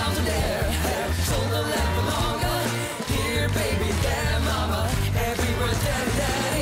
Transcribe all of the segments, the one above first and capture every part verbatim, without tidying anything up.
down to there. Shoulder length or longer. Here, baby, there, mama. Every word, daddy, daddy.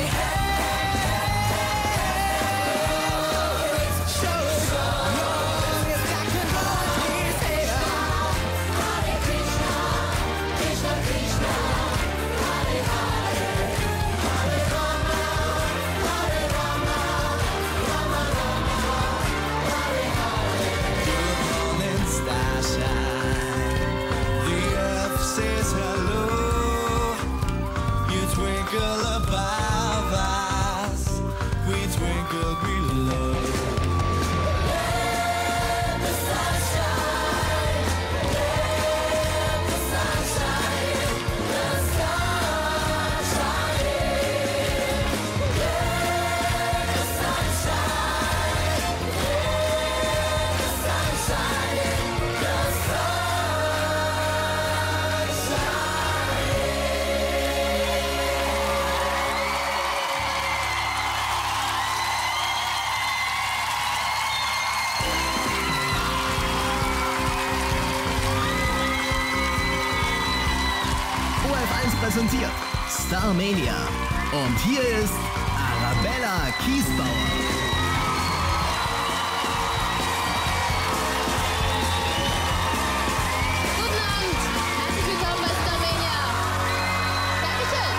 Präsentiert Starmania. Und hier ist Arabella Kiesbauer. Guten Abend, herzlich willkommen bei Starmania. Dankeschön.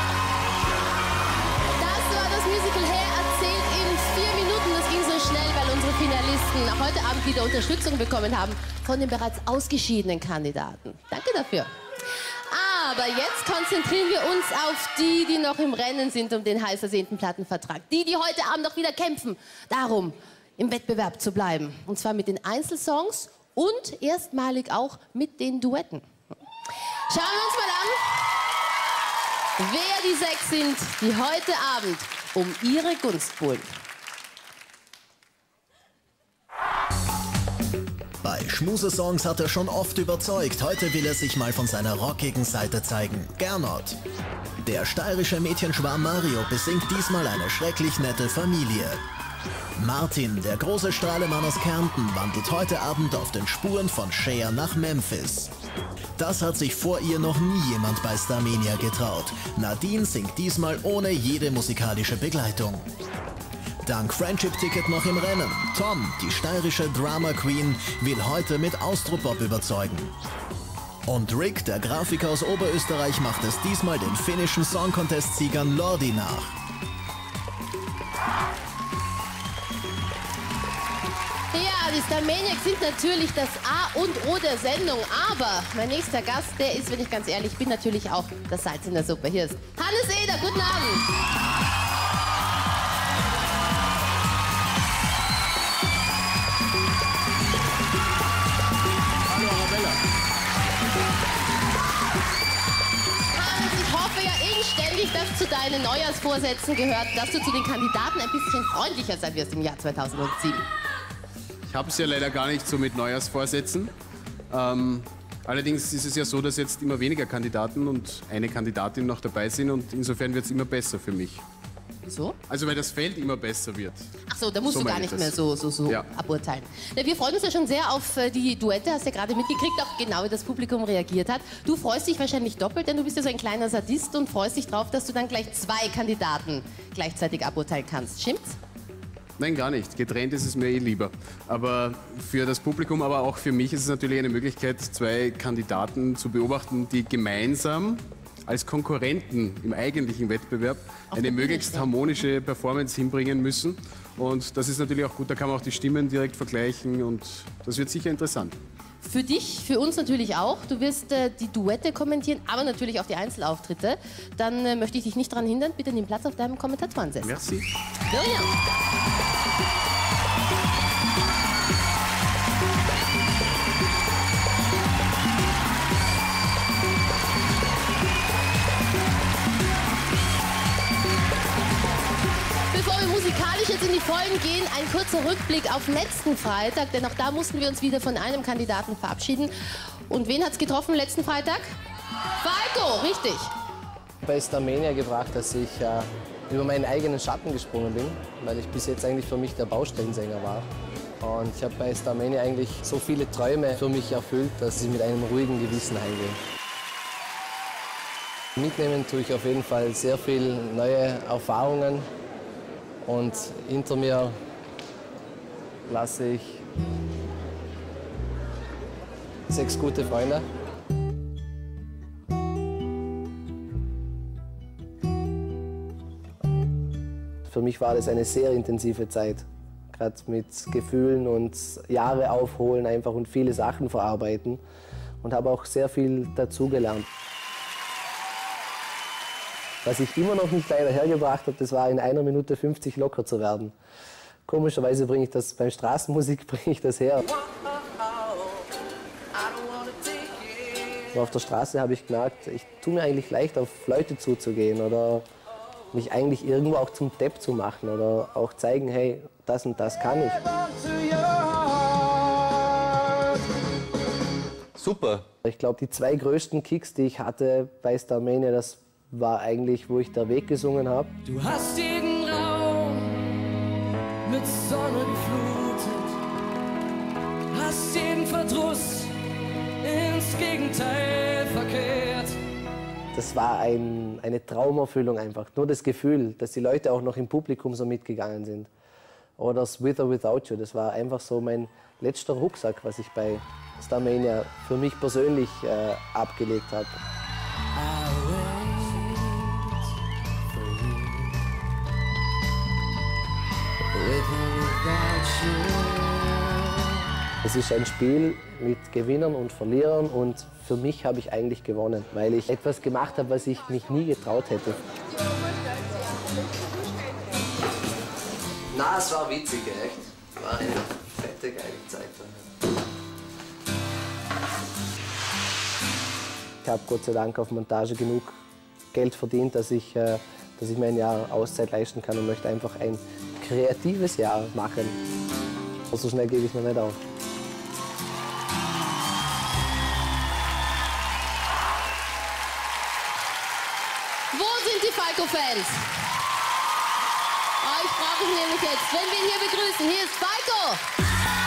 Das war das Musical Hair, erzählt in vier Minuten. Das ging so schnell, weil unsere Finalisten heute Abend wieder Unterstützung bekommen haben von den bereits ausgeschiedenen Kandidaten. Danke dafür. Aber jetzt konzentrieren wir uns auf die, die noch im Rennen sind um den heiß ersehnten Plattenvertrag. Die, die heute Abend noch wieder kämpfen, darum im Wettbewerb zu bleiben. Und zwar mit den Einzelsongs und erstmalig auch mit den Duetten. Schauen wir uns mal an, wer die sechs sind, die heute Abend um ihre Gunst buhlen. Bei Schmusesongs hat er schon oft überzeugt. Heute will er sich mal von seiner rockigen Seite zeigen. Gernot. Der steirische Mädchenschwarm Mario besingt diesmal eine schrecklich nette Familie. Martin, der große Strahlemann aus Kärnten, wandelt heute Abend auf den Spuren von Cher nach Memphis. Das hat sich vor ihr noch nie jemand bei Starmania getraut. Nadine singt diesmal ohne jede musikalische Begleitung. Dank Friendship-Ticket noch im Rennen. Tom, die steirische Drama Queen, will heute mit Austropop überzeugen. Und Rick, der Grafiker aus Oberösterreich, macht es diesmal den finnischen Song Contest-Siegern Lordi nach. Ja, die Starmaniacs sind natürlich das A und O der Sendung, aber mein nächster Gast, der ist, wenn ich ganz ehrlich bin, natürlich auch das Salz in der Suppe. Hier ist Hannes Eder, guten Abend. Inständig, dass zu deinen Neujahrsvorsätzen gehört, dass du zu den Kandidaten ein bisschen freundlicher sein wirst im Jahr zweitausendsieben. Ich habe es ja leider gar nicht so mit Neujahrsvorsätzen. Ähm, allerdings ist es ja so, dass jetzt immer weniger Kandidaten und eine Kandidatin noch dabei sind und insofern wird es immer besser für mich. Wieso? Also weil das Feld immer besser wird. Ach so, da musst So du gar meine ich nicht das. mehr so, so, so Ja. aburteilen. Na, wir freuen uns ja schon sehr auf äh, die Duette, hast ja gerade mitgekriegt, auch genau wie das Publikum reagiert hat. Du freust dich wahrscheinlich doppelt, denn du bist ja so ein kleiner Sadist und freust dich drauf, dass du dann gleich zwei Kandidaten gleichzeitig aburteilen kannst. Stimmt's? Nein, gar nicht. Getrennt ist es mir eh lieber. Aber für das Publikum, aber auch für mich ist es natürlich eine Möglichkeit, zwei Kandidaten zu beobachten, die gemeinsam als Konkurrenten im eigentlichen Wettbewerb eine möglichst harmonische Performance hinbringen müssen. Und das ist natürlich auch gut, da kann man auch die Stimmen direkt vergleichen und das wird sicher interessant. Für dich, für uns natürlich auch. Du wirst äh, die Duette kommentieren, aber natürlich auch die Einzelauftritte. Dann äh, möchte ich dich nicht daran hindern, bitte nimm Platz auf deinem Kommentatorensessel. Merci. Miriam. Bevor wir musikalisch jetzt in die Vollen gehen, ein kurzer Rückblick auf letzten Freitag, denn auch da mussten wir uns wieder von einem Kandidaten verabschieden. Und wen hat es getroffen letzten Freitag? Falco, richtig. Bei Starmania gebracht, dass ich äh, über meinen eigenen Schatten gesprungen bin, weil ich bis jetzt eigentlich für mich der Baustellensänger war. Und ich habe bei Starmania eigentlich so viele Träume für mich erfüllt, dass ich mit einem ruhigen Gewissen heimgehe. Mitnehmen tue ich auf jeden Fall sehr viele neue Erfahrungen. Und hinter mir lasse ich sechs gute Freunde. Für mich war das eine sehr intensive Zeit, gerade mit Gefühlen und Jahre aufholen einfach und viele Sachen verarbeiten und habe auch sehr viel dazugelernt. Was ich immer noch nicht leider hergebracht habe, das war in einer Minute fünfzig locker zu werden. Komischerweise bringe ich das beim Straßenmusik bringe ich das her. Aber auf der Straße habe ich gemerkt, ich tue mir eigentlich leicht, auf Leute zuzugehen oder mich eigentlich irgendwo auch zum Depp zu machen oder auch zeigen, hey, das und das kann ich. Super. Ich glaube, die zwei größten Kicks, die ich hatte bei Starmania, das war eigentlich, wo ich der Weg gesungen habe. Du hast jeden Raum mit Sonne geflutet, hast jeden Verdruss ins Gegenteil verkehrt. Das war ein, eine Traumerfüllung einfach. Nur das Gefühl, dass die Leute auch noch im Publikum so mitgegangen sind. Oder das With or Without You, das war einfach so mein letzter Rucksack, was ich bei Starmania für mich persönlich äh, abgelegt habe. Es ist ein Spiel mit Gewinnern und Verlierern und für mich habe ich eigentlich gewonnen, weil ich etwas gemacht habe, was ich mich nie getraut hätte. Na, es war witzig, echt. War eine fette, geile Zeit. Ich habe Gott sei Dank auf Montage genug Geld verdient, dass ich, äh, dass ich mir ein Jahr Auszeit leisten kann und möchte einfach ein kreatives Jahr machen. So schnell gebe ich noch nicht auf. Wo sind die Falco-Fans? Euch brauche ich nämlich jetzt, wenn wir ihn hier begrüßen. Hier ist Falco!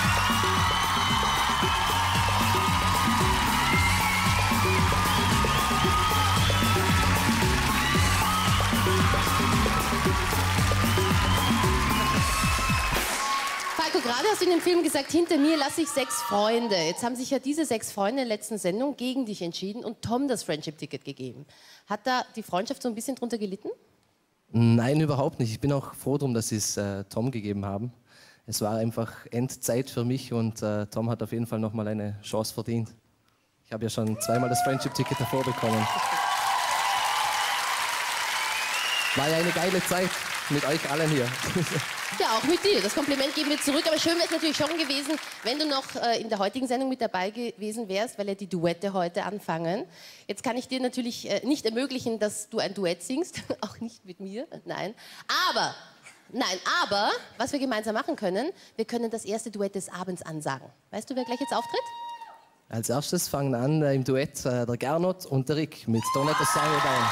Falco, gerade hast du in dem Film gesagt, hinter mir lasse ich sechs Freunde. Jetzt haben sich ja diese sechs Freunde in der letzten Sendung gegen dich entschieden und Tom das Friendship-Ticket gegeben. Hat da die Freundschaft so ein bisschen drunter gelitten? Nein, überhaupt nicht. Ich bin auch froh darum, dass sie es äh, Tom gegeben haben. Es war einfach Endzeit für mich und äh, Tom hat auf jeden Fall noch mal eine Chance verdient. Ich habe ja schon zweimal das Friendship-Ticket davor bekommen. War ja eine geile Zeit mit euch allen hier. Ja, auch mit dir. Das Kompliment geben wir zurück. Aber schön wäre es natürlich schon gewesen, wenn du noch äh, in der heutigen Sendung mit dabei gewesen wärst, weil ja die Duette heute anfangen. Jetzt kann ich dir natürlich äh, nicht ermöglichen, dass du ein Duett singst. Auch nicht mit mir, nein. Aber, nein, aber, was wir gemeinsam machen können, wir können das erste Duett des Abends ansagen. Weißt du, wer gleich jetzt auftritt? Als erstes fangen an äh, im Duett äh, der Gernot und der Rick mit Don't Let the Sun Go Down.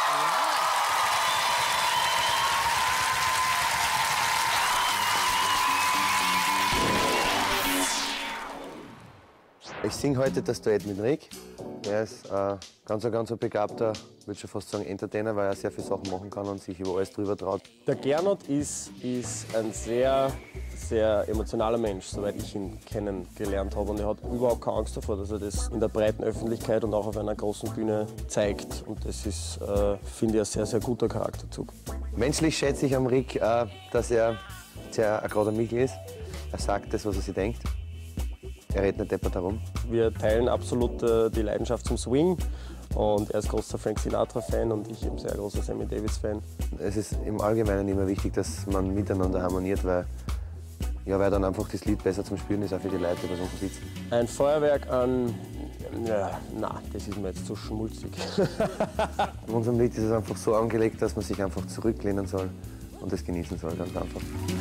Ich singe heute das Duett mit Rick. Er ist äh, ganz, ein ganz ein begabter, ich würde schon fast sagen Entertainer, weil er sehr viele Sachen machen kann und sich über alles drüber traut. Der Gernot ist, ist ein sehr, sehr emotionaler Mensch, soweit ich ihn kennengelernt habe. Und er hat überhaupt keine Angst davor, dass er das in der breiten Öffentlichkeit und auch auf einer großen Bühne zeigt. Und das ist, äh, finde ich, ein sehr, sehr guter Charakterzug. Menschlich schätze ich am Rick, äh, dass er sehr ein gerader Michel ist. Er sagt das, was er sich denkt. Er redet nicht deppert herum. Wir teilen absolut äh, die Leidenschaft zum Swing. Und er ist großer Frank Sinatra-Fan und ich eben sehr großer Sammy Davis-Fan. Es ist im Allgemeinen immer wichtig, dass man miteinander harmoniert, weil, ja, weil dann einfach das Lied besser zum Spielen ist, auch für die Leute, die was unten sitzen. Ein Feuerwerk an... Ja, na, das ist mir jetzt zu schmulzig. In unserem Lied ist es einfach so angelegt, dass man sich einfach zurücklehnen soll und das genießen soll, ganz einfach.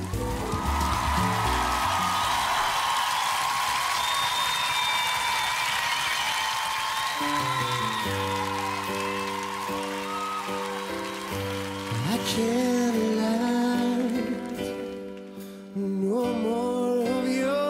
I can't lie, no more of your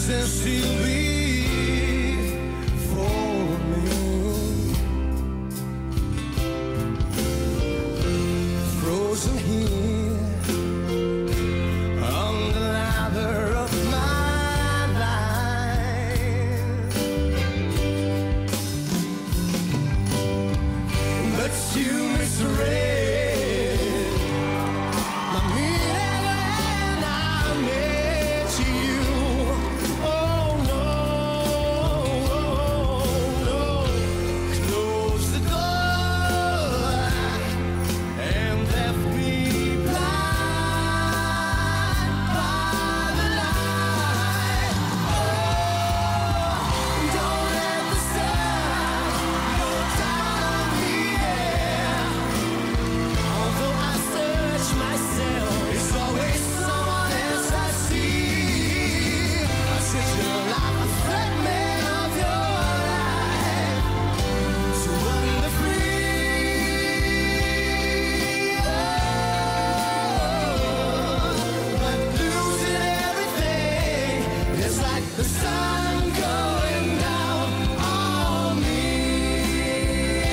there still be for me? Frozen here on the ladder of my life, but you misread my meaning when I met you. Oh no, no, close the door and left me blind by the light. Oh, don't let the sun go down on me there. Although I search myself, it's always someone else I see. I sit here like a fragment of your life to wander free. Oh, but losing everything is like the sun going down on me.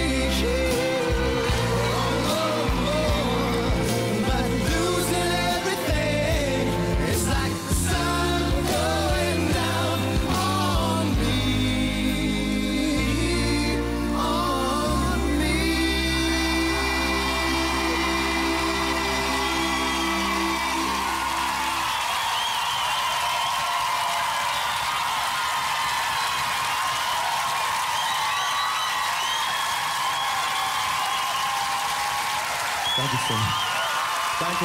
But losing everything is like the sun going down on me, on me. Dankeschön. Danke.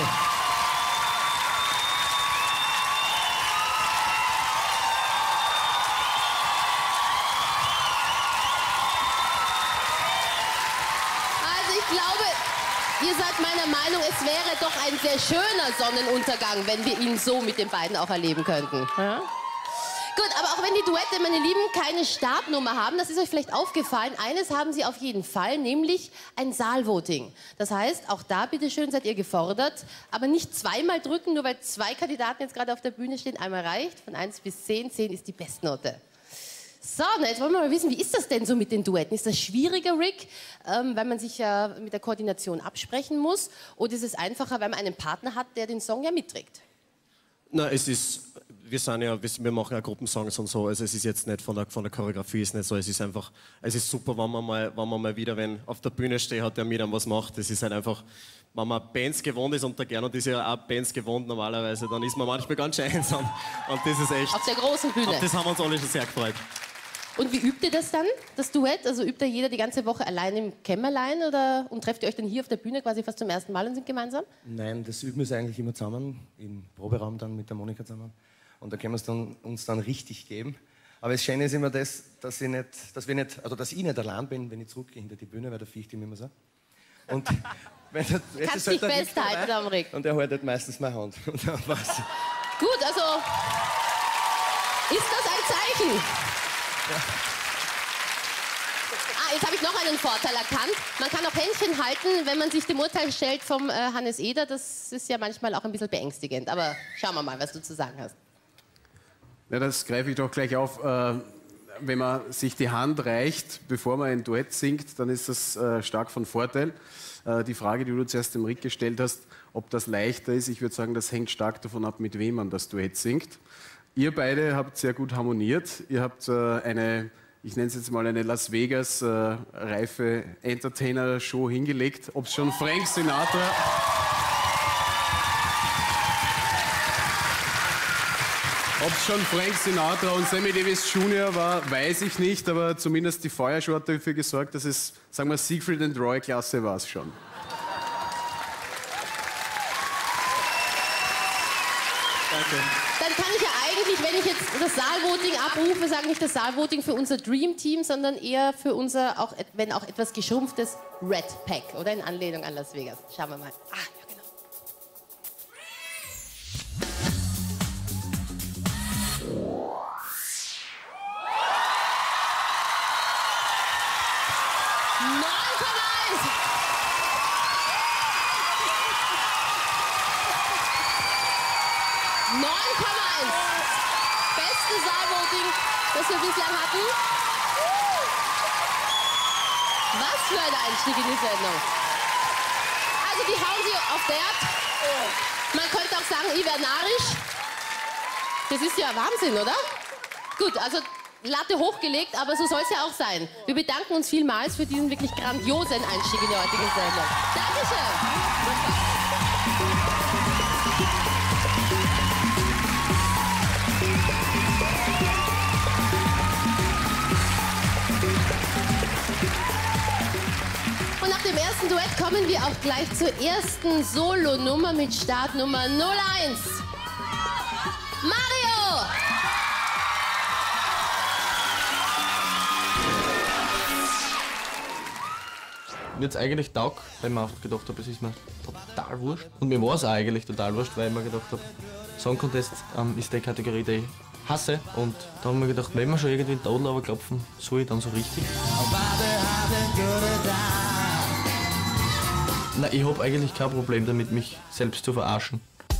Also ich glaube, ihr seid meiner Meinung, es wäre doch ein sehr schöner Sonnenuntergang, wenn wir ihn so mit den beiden auch erleben könnten. Ja? Gut, aber auch wenn die Duette, meine Lieben, keine Startnummer haben, das ist euch vielleicht aufgefallen, eines haben sie auf jeden Fall, nämlich ein Saalvoting. Das heißt, auch da, bitteschön, seid ihr gefordert, aber nicht zweimal drücken, nur weil zwei Kandidaten jetzt gerade auf der Bühne stehen, einmal reicht, von eins bis zehn, zehn ist die Bestnote. So, na, jetzt wollen wir mal wissen, wie ist das denn so mit den Duetten? Ist das schwieriger, Rick, ähm, weil man sich ja mit der Koordination absprechen muss? Oder ist es einfacher, weil man einen Partner hat, der den Song ja mitträgt? Na, es ist, wir sind ja, wir machen ja Gruppensongs und so, also es ist jetzt nicht von der, von der Choreografie, ist nicht so, es ist einfach, es ist super, wenn man mal, wenn man mal wieder, wenn auf der Bühne steht, hat der mit einem was macht, es ist halt einfach, wenn man Bands gewohnt ist und der Gernot ist ja auch Bands gewohnt normalerweise, dann ist man manchmal ganz schön einsam und das ist echt, Auf der großen Bühne. auf das haben wir uns alle schon sehr gefreut. Und wie übt ihr das dann, das Duett? Also übt da jeder die ganze Woche allein im Kämmerlein oder und trefft ihr euch dann hier auf der Bühne quasi fast zum ersten Mal und sind gemeinsam? Nein, das üben wir eigentlich immer zusammen, im Proberaum dann mit der Monika zusammen. Und da können wir es dann, uns dann richtig geben. Aber das Schöne ist immer das, dass ich nicht, dass wir nicht, also dass ich nicht allein bin, wenn ich zurückgehe hinter die Bühne, weil da ficht ihm immer so. Und wenn der, jetzt Kannst ist halt dich der Rick festhalten, dabei am Rick. und er haltet meistens meine Hand. Und dann weiß ich. Gut, also ist das ein Zeichen? Ah, jetzt habe ich noch einen Vorteil erkannt. Man kann auch Händchen halten, wenn man sich dem Urteil stellt vom äh, Hannes Eder. Das ist ja manchmal auch ein bisschen beängstigend. Aber schauen wir mal, was du zu sagen hast. Ja, das greife ich doch gleich auf. Äh, wenn man sich die Hand reicht, bevor man ein Duett singt, dann ist das äh, stark von Vorteil. Äh, die Frage, die du zuerst dem Rick gestellt hast, ob das leichter ist, ich würde sagen, das hängt stark davon ab, mit wem man das Duett singt. Ihr beide habt sehr gut harmoniert. Ihr habt äh, eine, ich nenne es jetzt mal eine Las Vegas äh, reife Entertainer-Show hingelegt. Ob es schon Frank Sinatra... Ob es schon Frank Sinatra und Sammy Davis Junior war, weiß ich nicht, aber zumindest die Feuershow hat dafür gesorgt, dass es, sagen wir, Siegfried and Roy Klasse war es schon. Danke. Dann kann ich ja eigentlich, wenn ich jetzt das Saalvoting abrufe, sagen nicht das Saalvoting für unser Dream Team, sondern eher für unser, auch, wenn auch etwas geschrumpftes Red Pack, oder in Anlehnung an Las Vegas. Schauen wir mal. Ah, ja, genau. neun Komma eins! neun Komma eins! besten Saalvoting, das wir bislang hatten. Was für ein Einstieg in die Sendung. Also die hauen sie auf Dert. Man könnte auch sagen, ich wäre narrisch. Das ist ja Wahnsinn, oder? Gut, also Latte hochgelegt, aber so soll es ja auch sein. Wir bedanken uns vielmals für diesen wirklich grandiosen Einstieg in die heutige Sendung. Dankeschön. Und nach dem ersten Duett kommen wir auch gleich zur ersten Solo-Nummer mit Startnummer null eins. Mario! Mir hat es eigentlich taugt, weil ich mir oft gedacht habe, es ist mir total wurscht. Und mir war es auch eigentlich total wurscht, weil ich mir gedacht habe, Song Contest ähm, ist die Kategorie, die ich hasse. Und da haben wir gedacht, wenn wir schon irgendwie den Tadel runterklopfen, soll ich dann so richtig. Nein, ich habe eigentlich kein Problem damit, mich selbst zu verarschen.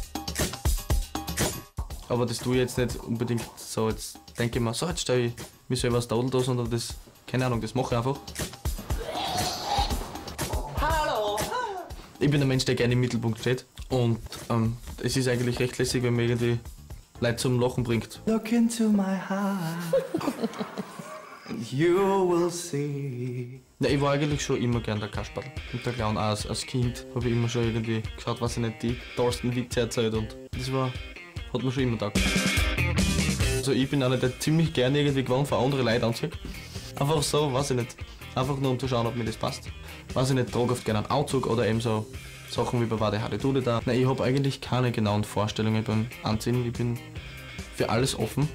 Aber das tue ich jetzt nicht unbedingt so, jetzt denke ich mir, so jetzt stelle ich mir selber das Tadel da, sondern das, keine Ahnung, das mache ich einfach. Hallo! Ich bin ein Mensch, der gerne im Mittelpunkt steht. Und ähm, es ist eigentlich recht lässig, wenn man irgendwie Leute zum Lachen bringt. Look into my heart and you will see. Ja, ich war eigentlich schon immer gern der Kasperl und der Clown. Auch als, als Kind habe ich immer schon irgendwie geschaut, was ich nicht die tollsten Witze erzählt, und das war, hat mir schon immer taugt. Also ich bin einer, der ziemlich gerne irgendwie gewohnt für andere Leute anzieht. Einfach so, weiß ich nicht. Einfach nur um zu schauen, ob mir das passt. Weiß ich nicht, trage oft gerne einen Anzug oder eben so Sachen wie bei Wade Hade Dude da. Nein, ich habe eigentlich keine genauen Vorstellungen beim Anziehen. Ich bin für alles offen.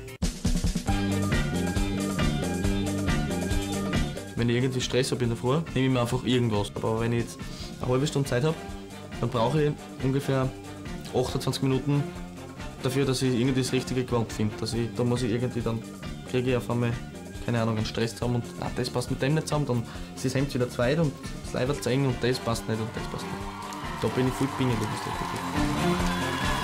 Wenn ich irgendwie Stress habe in der Früh, nehme ich mir einfach irgendwas. Aber wenn ich jetzt eine halbe Stunde Zeit habe, dann brauche ich ungefähr achtundzwanzig Minuten dafür, dass ich irgendwie das richtige Gewand finde. Dass ich, da muss ich irgendwie, dann kriege ich auf einmal, keine Ahnung, einen Stress zusammen und na, das passt mit dem nicht zusammen, dann ist das Hemd wieder zu weit und das Leib zu eng und das passt nicht und das passt nicht. Da bin ich voll pingelig, das ist das.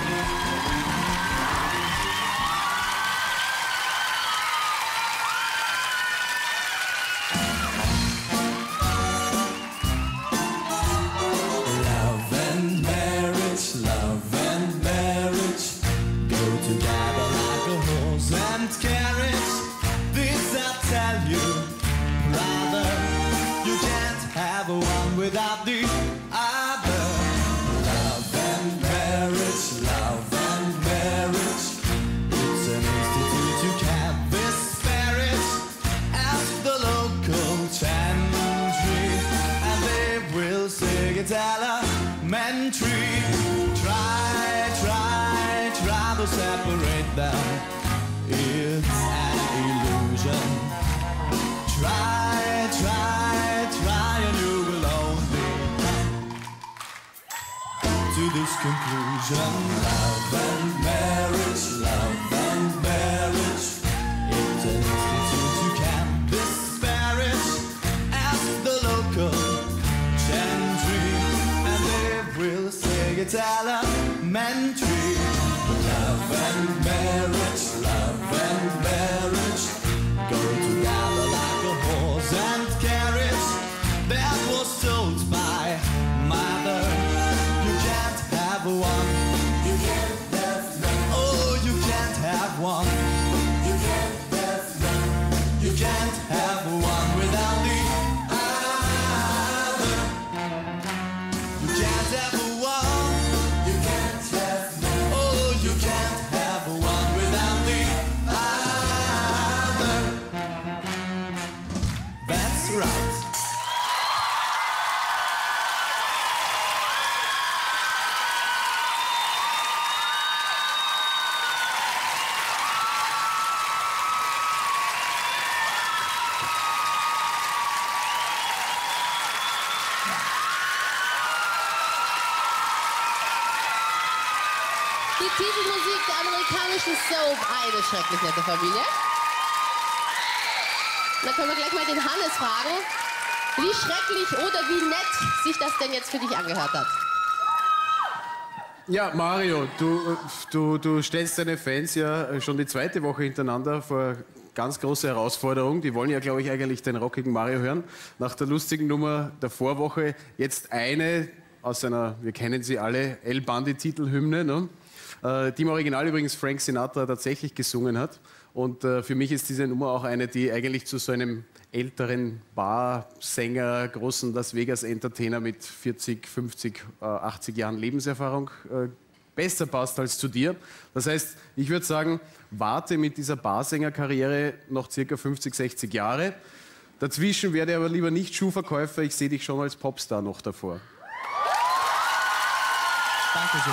Without the other. Love and marriage, love and marriage. It's an institute you can't despair it. Ask the local chantry, and they will say it's elementary. Try, try, try to separate them. It's an illusion. Try, try, try, and you will only to this conclusion. Love and marriage, love and marriage. It's an institute you can't disparage. Ask the local gentry, and they will say it's elementary. Love and marriage, love and marriage go together like a horse and carriage. That was told by mother. You can't have one. You can't have none. Oh, you can't have one. You can't have none. You can't have one without the other. You can't have one. You can't have none. Oh, you can't have one without the other. That's right. Die Titelmusik der amerikanischen Soap, eine schrecklich nette Familie. Da können wir gleich mal den Hannes fragen, wie schrecklich oder wie nett sich das denn jetzt für dich angehört hat. Ja, Mario, du, du, du stellst deine Fans ja schon die zweite Woche hintereinander vor ganz große Herausforderung. Die wollen ja, glaube ich, eigentlich den rockigen Mario hören. Nach der lustigen Nummer der Vorwoche jetzt eine aus einer, wir kennen sie alle, El Bandi-Titelhymne, ne? äh, die im Original übrigens Frank Sinatra tatsächlich gesungen hat. Und äh, für mich ist diese Nummer auch eine, die eigentlich zu so einem älteren Barsänger, großen Las Vegas-Entertainer mit vierzig, fünfzig, achtzig Jahren Lebenserfahrung äh, besser passt als zu dir. Das heißt, ich würde sagen, warte mit dieser Barsängerkarriere noch circa fünfzig, sechzig Jahre. Dazwischen werde aber lieber nicht Schuhverkäufer, ich sehe dich schon als Popstar noch davor. Dankeschön.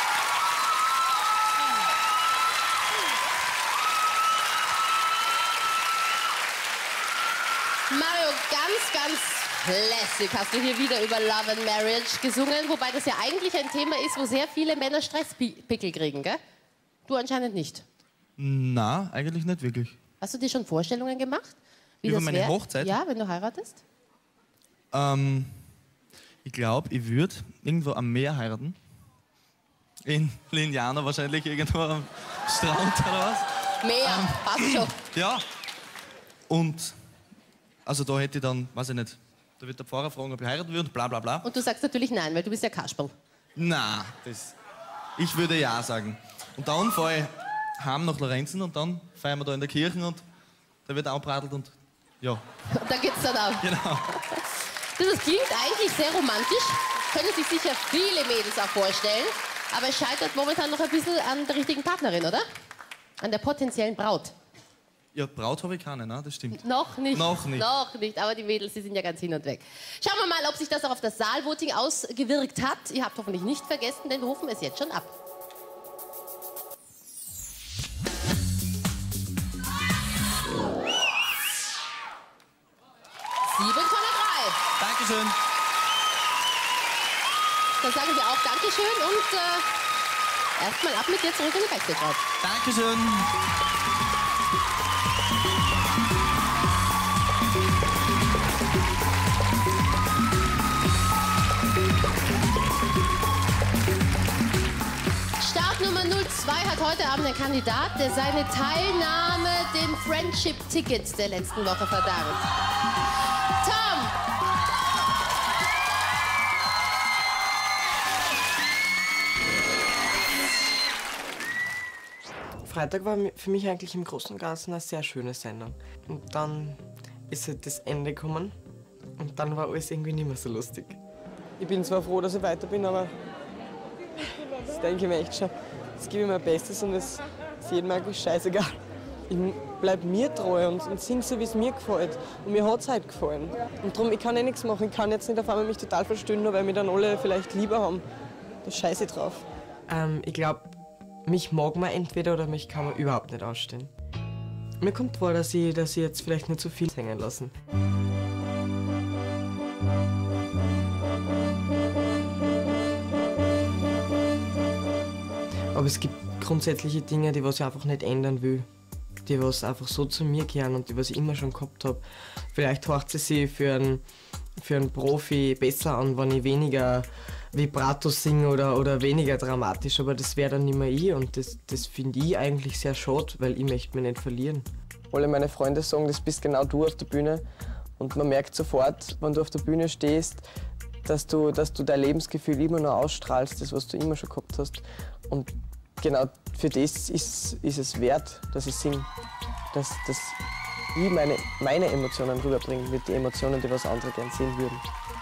Mario, ganz, ganz lässig hast du hier wieder über Love and Marriage gesungen, wobei das ja eigentlich ein Thema ist, wo sehr viele Männer Stresspickel kriegen, gell? Du anscheinend nicht. Na, eigentlich nicht wirklich. Hast du dir schon Vorstellungen gemacht? Wie Über das meine wär? Hochzeit? Ja, wenn du heiratest? Ähm, ich glaube, ich würde irgendwo am Meer heiraten. In Lignano wahrscheinlich, irgendwo am Strand oder was. Meer, Ähm, passt schon. Ja. Und also da hätte ich dann, weiß ich nicht, da wird der Pfarrer fragen, ob ich heiraten würde, bla bla bla. Und du sagst natürlich nein, weil du bist ja Kasperl. Na, das, ich würde ja sagen. Und dann fahre ich heim nach Lorenzen und dann feiern wir da in der Kirche und da wird anbratelt und ja. Und da geht's dann auch. Genau. Das klingt eigentlich sehr romantisch. Können sich sicher viele Mädels auch vorstellen. Aber es scheitert momentan noch ein bisschen an der richtigen Partnerin, oder? An der potenziellen Braut. Ja, Braut habe ich keine, ne? Das stimmt. Noch nicht. Noch nicht. Noch nicht. Aber die Mädels, die sind ja ganz hin und weg. Schauen wir mal, ob sich das auch auf das Saalvoting ausgewirkt hat. Ihr habt hoffentlich nicht vergessen, denn wir rufen es jetzt schon ab. sieben Komma drei. Dankeschön. Dann sagen wir auch Dankeschön und äh, erstmal ab mit dir zurück in die Backstage. Dankeschön. Startnummer null zwei hat heute Abend einen Kandidat, der seine Teilnahme den Friendship-Tickets der letzten Woche verdankt. Tom! Freitag war für mich eigentlich im Großen und Ganzen eine sehr schöne Sendung. Und dann ist halt das Ende gekommen und dann war alles irgendwie nicht mehr so lustig. Ich bin zwar froh, dass ich weiter bin, aber das denke ich mir echt schon. Das gebe ich mein Bestes und es ist jedem eigentlich scheißegal. Ich bleib mir treu und, und sing so, wie es mir gefällt. Und mir hat es halt gefallen. Und darum, ich kann eh nichts machen. Ich kann jetzt nicht auf einmal mich total verstehen, nur weil mich dann alle vielleicht lieber haben. Da scheiße ich drauf. Ähm, ich glaube, mich mag man entweder oder mich kann man überhaupt nicht ausstehen. Mir kommt vor, dass ich, dass ich jetzt vielleicht nicht so viel hängen lassen. Aber es gibt grundsätzliche Dinge, die was ich einfach nicht ändern will. Die was einfach so zu mir gehören und die was ich immer schon gehabt habe. Vielleicht hört sie sich für einen, für einen Profi besser an, wenn ich weniger Vibrato singe oder, oder weniger dramatisch, aber das wäre dann nicht mehr ich und das, das finde ich eigentlich sehr schade, weil ich möchte mich nicht verlieren. Alle meine Freunde sagen, das bist genau du auf der Bühne und man merkt sofort, wenn du auf der Bühne stehst, dass du, dass du dein Lebensgefühl immer noch ausstrahlst, das was du immer schon gehabt hast und genau für das ist, ist es wert, dass ich singe, dass, dass ich meine, meine Emotionen rüberbringe mit den Emotionen, die was andere gern sehen würden.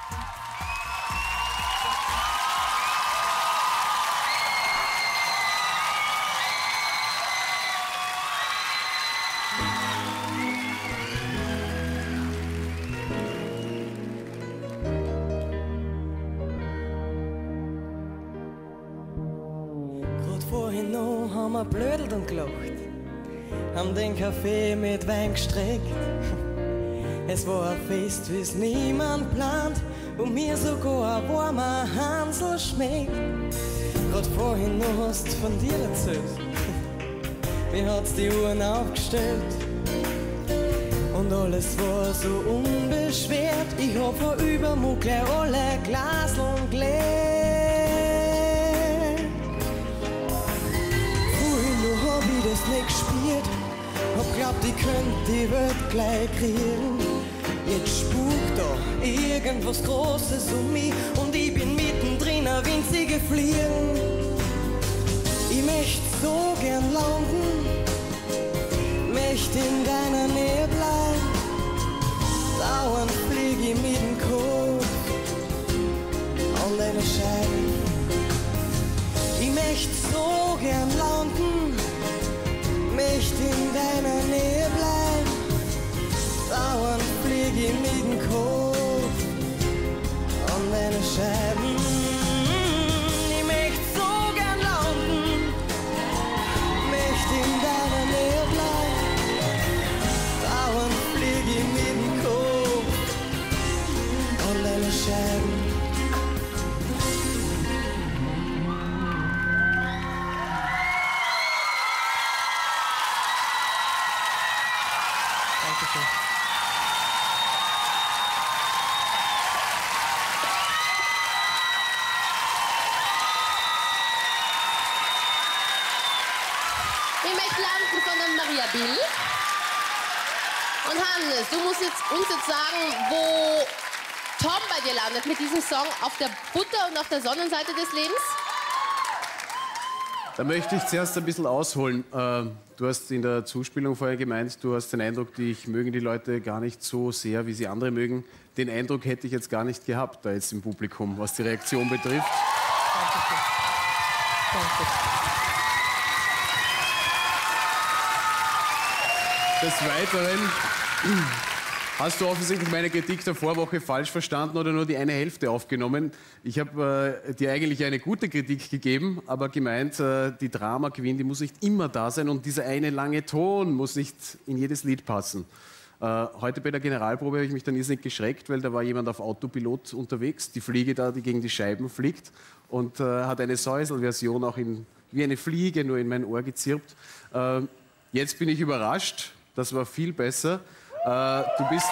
Vorhin noch haben wir blödelt und gelacht, haben den Kaffee mit Wein gestreckt. Es war ein Fest, wie's niemand plant, und mir sogar ein warmer Hansel schmeckt. Grad vorhin noch hast von dir erzählt, wie hat's die Uhren aufgestellt. Und alles war so unbeschwert, ich hab vor Übermut gleich alle Glaseln geleert. glaubt, ich könnte die Welt gleich kriegen. Jetzt spukt da irgendwas Großes um mich und ich bin mittendrin, ein winzige Fliegen. Ich möchte so gern landen, möchte in deiner Nähe bleiben. Dauernd flieg ich mit dem Kopf an deine Scheiben. Ich möchte so gern landen, möchte in deiner Nähe bleiben. Dauernd flieg ich mit dem Kopf an deine Scheiben. Ich möchte so gern landen, möchte in deiner Nähe bleiben. Dauernd flieg ich mit dem Kopf an deine Scheiben. Ich möchte landen von der Maria Bill. Und Hannes, du musst jetzt, uns jetzt sagen, wo Tom bei dir landet mit diesem Song, auf der Butter- und auf der Sonnenseite des Lebens? Da möchte ich zuerst ein bisschen ausholen. Äh, Du hast in der Zuspielung vorher gemeint, du hast den Eindruck, dich mögen die Leute gar nicht so sehr, wie sie andere mögen. Den Eindruck hätte ich jetzt gar nicht gehabt, da jetzt im Publikum, was die Reaktion betrifft. Danke. Danke. Des Weiteren hast du offensichtlich meine Kritik der Vorwoche falsch verstanden oder nur die eine Hälfte aufgenommen. Ich habe äh, dir eigentlich eine gute Kritik gegeben, aber gemeint, äh, die Drama Queen, die muss nicht immer da sein und dieser eine lange Ton muss nicht in jedes Lied passen. Äh, heute bei der Generalprobe habe ich mich dann irrsinnig geschreckt, weil da war jemand auf Autopilot unterwegs, die Fliege da, die gegen die Scheiben fliegt und äh, hat eine Säusel-Version auch in, wie eine Fliege nur in mein Ohr gezirpt. Äh, jetzt bin ich überrascht, das war viel besser. Äh, du bist...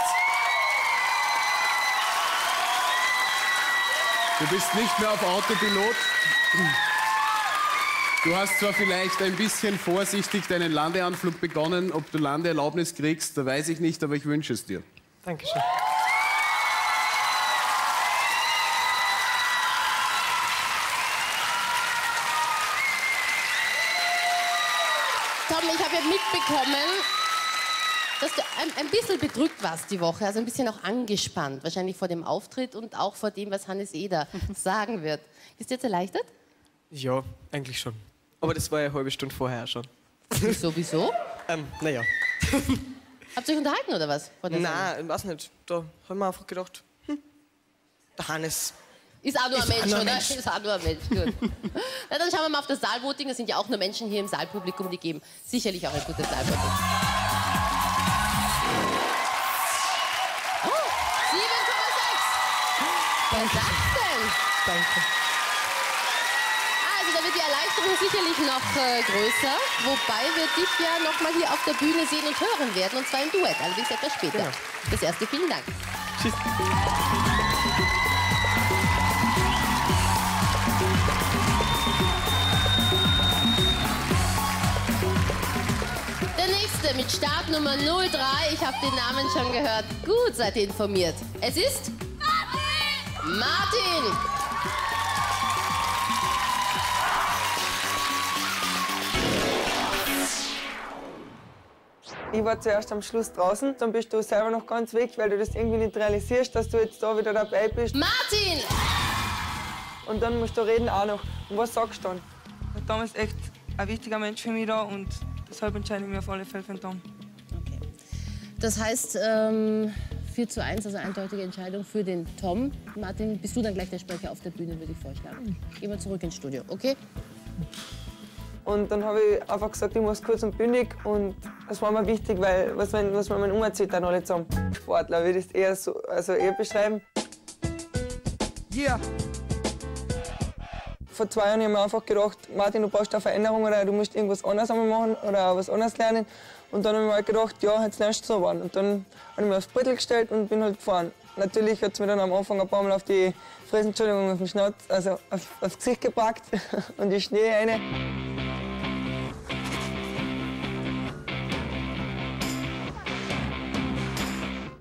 Du bist nicht mehr auf Autopilot. Du hast zwar vielleicht ein bisschen vorsichtig deinen Landeanflug begonnen. Ob du Landeerlaubnis kriegst, da weiß ich nicht, aber ich wünsche es dir. Dankeschön. Tom, ich habe ja mitbekommen, dass du ein, ein bisschen bedrückt warst die Woche, also ein bisschen auch angespannt, wahrscheinlich vor dem Auftritt und auch vor dem, was Hannes Eder sagen wird. Ist dir jetzt erleichtert? Ja, eigentlich schon. Aber das war ja eine halbe Stunde vorher schon. Wieso, wieso? ähm, naja. Habt ihr euch unterhalten oder was? Nein, ich weiß nicht. Da habe ich mir einfach gedacht, hm, der Hannes... Ist auch nur ein Ist Mensch, auch nur ein oder? Mensch. Ist auch nur ein Mensch, gut. Na, dann schauen wir mal auf das Saalvoting. Das sind ja auch nur Menschen hier im Saalpublikum, die geben sicherlich auch ein gutes Saalvoting. sieben Komma sechs. Was ist das denn? Danke. Also da wird die Erleichterung sicherlich noch äh, größer, wobei wir dich ja noch mal hier auf der Bühne sehen und hören werden, und zwar im Duett, allerdings etwas später. Genau. Das erste, vielen Dank. Tschüss. Der nächste mit Startnummer null drei, ich habe den Namen schon gehört. Gut, seid ihr informiert. Es ist Martin. Martin. Ich war zuerst am Schluss draußen, dann bist du selber noch ganz weg, weil du das irgendwie nicht realisierst, dass du jetzt da wieder dabei bist. Martin! Und dann musst du reden auch noch. Und was sagst du dann? Der Tom ist echt ein wichtiger Mensch für mich da und deshalb entscheide ich mich auf alle Fälle für den Tom. Okay. Das heißt, ähm, vier zu eins, also eindeutige Entscheidung für den Tom. Martin, bist du dann gleich der Sprecher auf der Bühne, würde ich vorschlagen. Gehen wir zurück ins Studio, okay? Und dann habe ich einfach gesagt, ich muss kurz und bündig. Und das war mir wichtig, weil was man, was man umzieht, dann alle zusammen. Sportler würde ich es eher, so, also eher beschreiben. Yeah. Vor zwei Jahren habe ich mir einfach gedacht, Martin, du brauchst eine Veränderung oder du musst irgendwas anderes einmal machen oder was anderes lernen. Und dann habe ich mir halt gedacht, ja, jetzt lernst du so was. Und dann habe ich mich aufs Brettel gestellt und bin halt gefahren. Natürlich hat es mir dann am Anfang ein paar Mal auf die Fresse, Entschuldigung, auf den Schnauz, also auf, aufs Gesicht gepackt und die Schnee rein.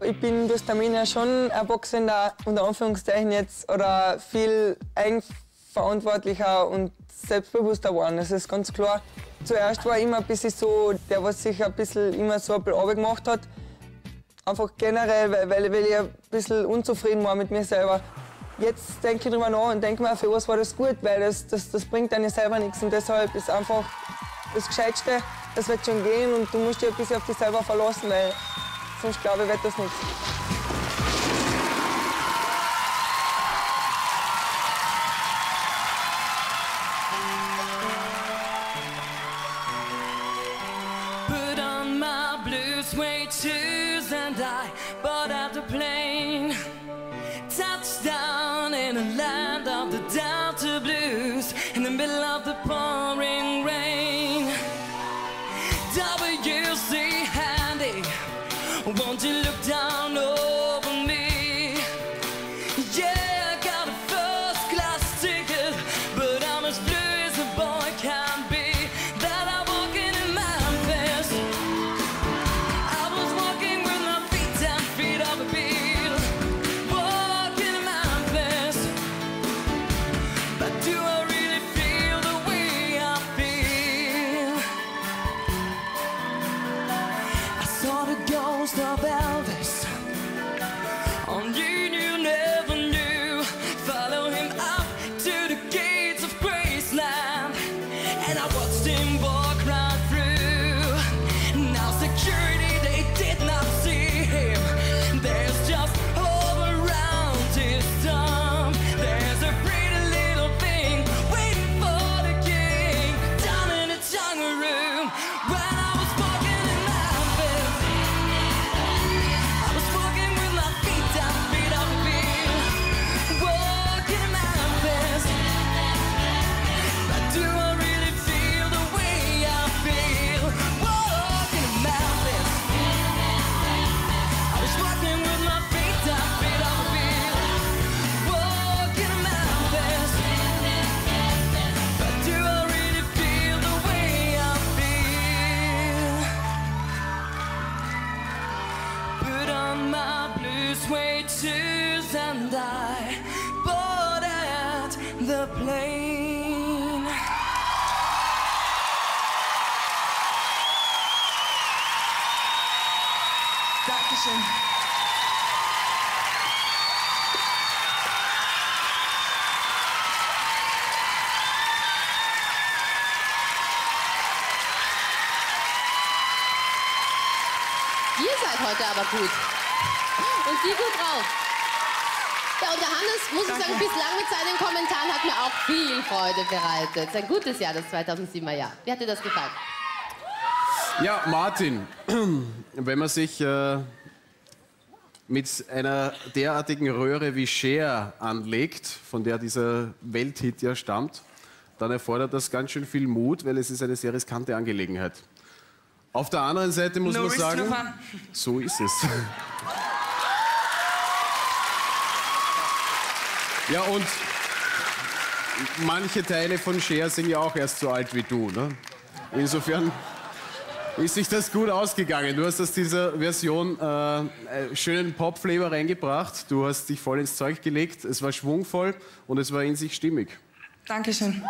ich bin durch Arminia schon erwachsener, unter Anführungszeichen jetzt, oder viel eigenverantwortlicher und selbstbewusster geworden. Das ist ganz klar. Zuerst war ich immer ein bisschen so, der was sich ein bisschen immer so ein bisschen Arbeit gemacht hat. Einfach generell, weil, weil, weil ich ein bisschen unzufrieden war mit mir selber. Jetzt denke ich drüber nach und denke mir, für was war das gut, weil das, das, das bringt einem selber nichts. Und deshalb ist einfach das Gescheitste, das wird schon gehen und du musst dich ein bisschen auf dich selber verlassen, weil sonst glaube ich, wird das nichts. Put on my blue suede shoes and I bought out the plane. Touchdown in a land of the Delta blues, in the middle of the pouring rain. W C Handy, won't you look down over me? Yeah, I got a first class ticket, but I'm as blue as a boy can be. That I'm walking in Memphis, I was walking with my feet ten feet off a beat. Walking in Memphis, but do I really feel the way I feel? I saw the ghost of Elvis on Union Avenue. Follow him up to the gates of Graceland, and I watched him walk right through. Now security, they did not see him. There's just all around his thumb. There's a pretty little thing waiting for the king down in the jungle room. When I was walking in Memphis, I was walking with my feet down, feet off the beat. Walking in Memphis, but do I really feel the way I feel? Walking in Memphis, I was walking with my feet down, feet off the beat. Walking in Memphis, but do I really feel the way I feel? Put on my blue suede shoes and I bought at the plane. Dankeschön. Ihr seid heute aber gut. Und die gut drauf. Ja, und der Hannes, muss ich sagen, bislang mit seinen Kommentaren hat mir auch viel Freude bereitet. Es ist ein gutes Jahr, das zweitausendsiebener Jahr. Wie hat dir das gefallen? Ja, Martin, wenn man sich äh, mit einer derartigen Röhre wie Cher anlegt, von der dieser Welthit ja stammt, dann erfordert das ganz schön viel Mut, weil es ist eine sehr riskante Angelegenheit. Auf der anderen Seite muss No man risk, no sagen, fun. so ist es. Ja, und manche Teile von Cher sind ja auch erst so alt wie du. Ne? Insofern ist sich das gut ausgegangen. Du hast aus dieser Version äh, schönen Pop-Flavor reingebracht. Du hast dich voll ins Zeug gelegt. Es war schwungvoll und es war in sich stimmig. Dankeschön.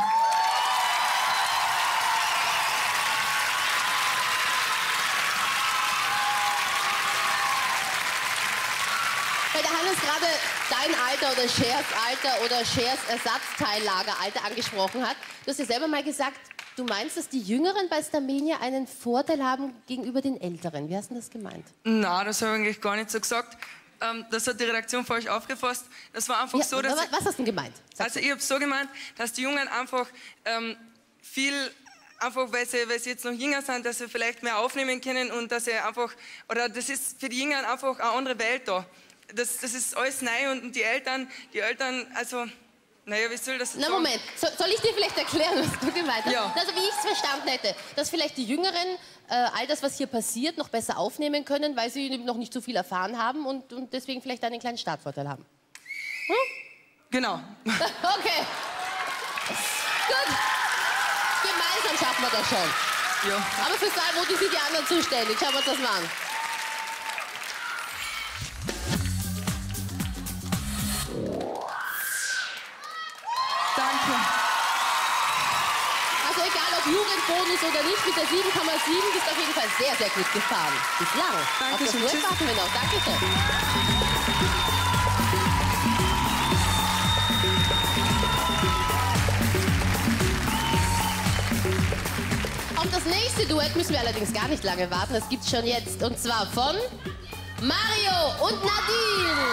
Weil der Hannes gerade dein Alter oder Chers Alter oder Chers Ersatzteillageralter angesprochen hat. Du hast ja selber mal gesagt, du meinst, dass die Jüngeren bei Starmania einen Vorteil haben gegenüber den Älteren. Wie hast du das gemeint? Nein, das habe ich eigentlich gar nicht so gesagt. Ähm, das hat die Redaktion falsch aufgefasst. Das war einfach Ja, so, dass... was, was hast du denn gemeint? Also ich habe so gemeint, dass die Jungen einfach ähm, viel, einfach weil sie, weil sie jetzt noch jünger sind, dass sie vielleicht mehr aufnehmen können und dass sie einfach, oder das ist für die Jungen einfach eine andere Welt da. Das, das ist alles neu und die Eltern, die Eltern, also, naja, wie soll das jetzt Na sagen? Moment, so, soll ich dir vielleicht erklären, was du gemeint hast? Ja. Also wie ich es verstanden hätte, dass vielleicht die Jüngeren äh, all das, was hier passiert, noch besser aufnehmen können, weil sie noch nicht so viel erfahren haben und, und deswegen vielleicht einen kleinen Startvorteil haben. Hm? Genau. Okay. Gut. Gemeinsam schaffen wir das schon. Ja. Aber für Salvo, die sind die anderen zuständig. Schauen wir uns das mal an. Also egal ob Jugendbonus oder nicht, mit der sieben Komma sieben bist du auf jeden Fall sehr, sehr gut gefahren. Bislang. Auf das Duett warten wir noch. Danke schön. Auf das nächste Duett müssen wir allerdings gar nicht lange warten. Das gibt's schon jetzt. Und zwar von Mario und Nadine.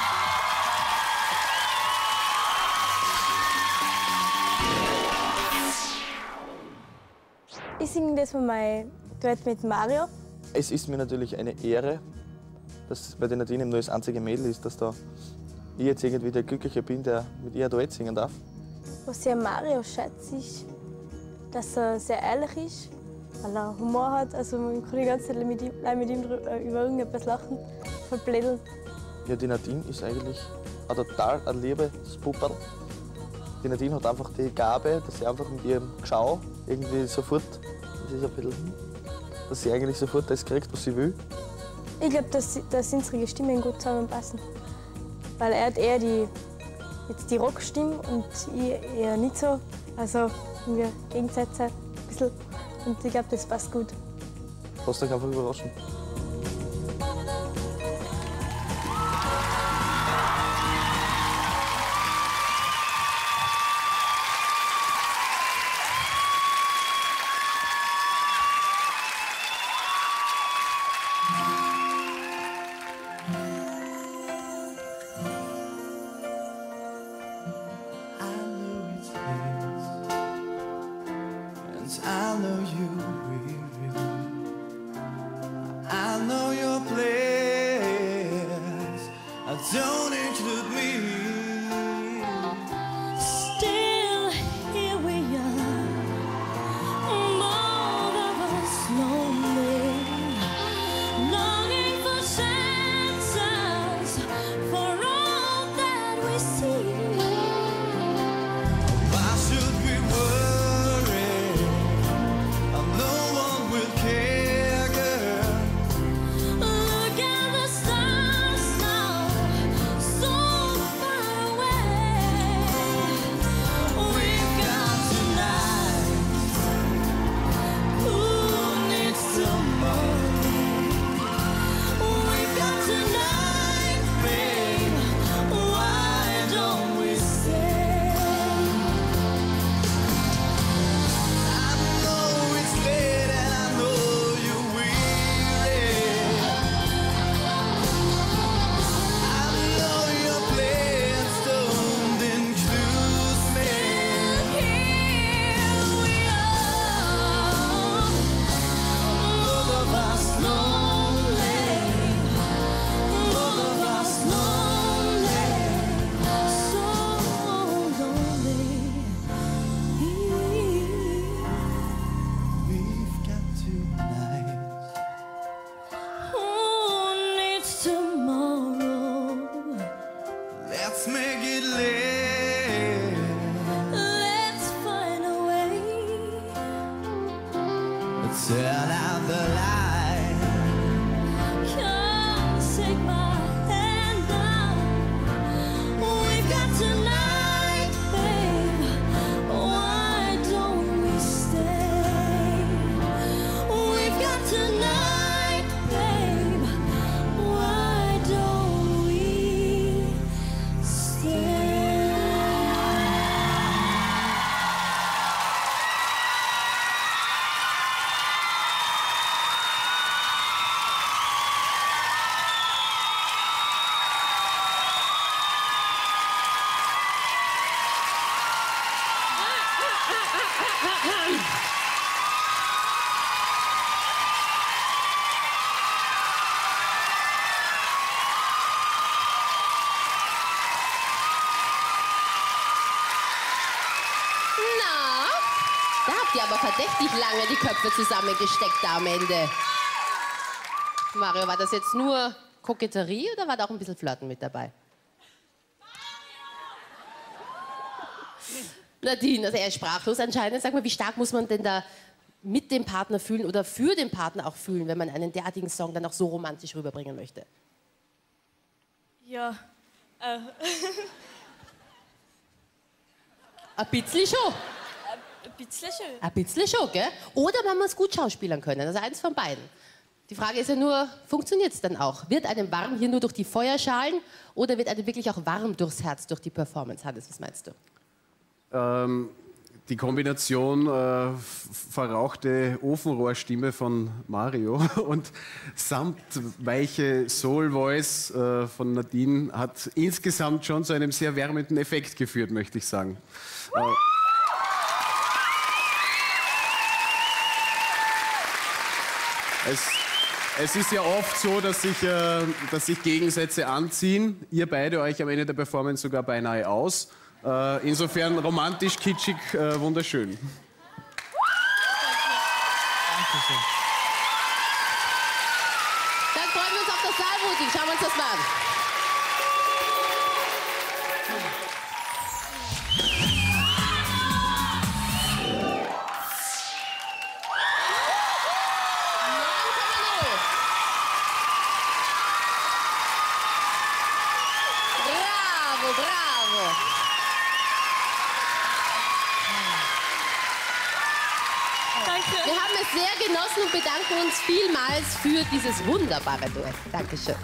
Ich singe das von meinem Duett mit Mario. Es ist mir natürlich eine Ehre, dass bei der Nadine nur das einzige Mädel ist, dass da ich jetzt irgendwie der Glückliche bin, der mit ihr ein Duett singen darf. Was ich an Mario schätze, ist, dass er sehr ehrlich ist, weil er Humor hat. Also man kann die ganze Zeit mit ihm, mit ihm über irgendetwas lachen, verblädeln. Ja, die Nadine ist eigentlich ein total ein liebes Pupperl. Die Nadine hat einfach die Gabe, dass sie einfach mit ihrem Geschau irgendwie sofort, das ist ein bisschen, dass sie eigentlich sofort das kriegt, was sie will. Ich glaube, dass, dass unsere Stimmen gut zusammenpassen. Weil er hat eher die, jetzt die Rockstimme und ich eher nicht so. Also wir Gegensätze ein bisschen. Und ich glaube, das passt gut. Lasst euch einfach überraschen. I know you will. I know your plans. Don't include me. Still, here we are, both of us lonely, longing for chances for all that we see. Why should we worry? No one will care, girl. Look at the stars now, so far away. We've got tonight. Who needs tomorrow? We've got tonight, babe. Why don't we stay? I know it's late and I know you're weary. I know your plans don't include me. Here we are, both of us lonely, both of us lonely, so lonely. We've got tonight. Who needs tomorrow? Let's make it late. Let's find a way. Turn out the light. Come take my hand now. We've got tonight, babe. Why don't we stay? We've got tonight, babe. Why don't we stay? Na, da habt ihr aber verdächtig lange die Köpfe zusammengesteckt da am Ende. Mario, war das jetzt nur Koketterie oder war da auch ein bisschen Flirten mit dabei? Nadine, also er ist sprachlos anscheinend. Sag mal, wie stark muss man denn da mit dem Partner fühlen oder für den Partner auch fühlen, wenn man einen derartigen Song dann auch so romantisch rüberbringen möchte? Ja, äh. Ein bisschen schon. Ein bisschen schon. Ein bisschen schon, gell? Oder man muss gut schauspielern können, also eins von beiden. Die Frage ist ja nur, funktioniert es dann auch? Wird einem warm hier nur durch die Feuerschalen oder wird einem wirklich auch warm durchs Herz durch die Performance? Hannes, was meinst du? Ähm, die Kombination äh, verrauchte Ofenrohrstimme von Mario und samtweiche Soul-Voice äh, von Nadine hat insgesamt schon zu einem sehr wärmenden Effekt geführt, möchte ich sagen. Äh, es, es ist ja oft so, dass sich, äh, dass sich Gegensätze anziehen. Ihr beide euch am Ende der Performance sogar beinahe aus. Äh, insofern romantisch, kitschig, äh, wunderschön. Dankeschön. Dann freuen wir uns auf das Saalvoting. Schauen wir uns das mal an. Bravo, bravo. Danke. Wir haben es sehr genossen und bedanken uns vielmals für dieses wunderbare Duett. Dankeschön.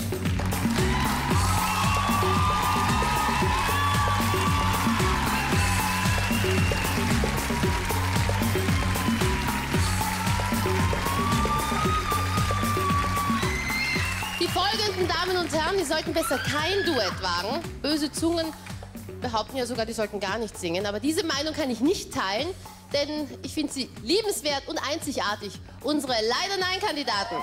Die folgenden Damen und Herren, die sollten besser kein Duett wagen. Böse Zungen behaupten ja sogar, die sollten gar nicht singen. Aber diese Meinung kann ich nicht teilen, denn ich finde sie liebenswert und einzigartig. Unsere Leider-Nein-Kandidaten.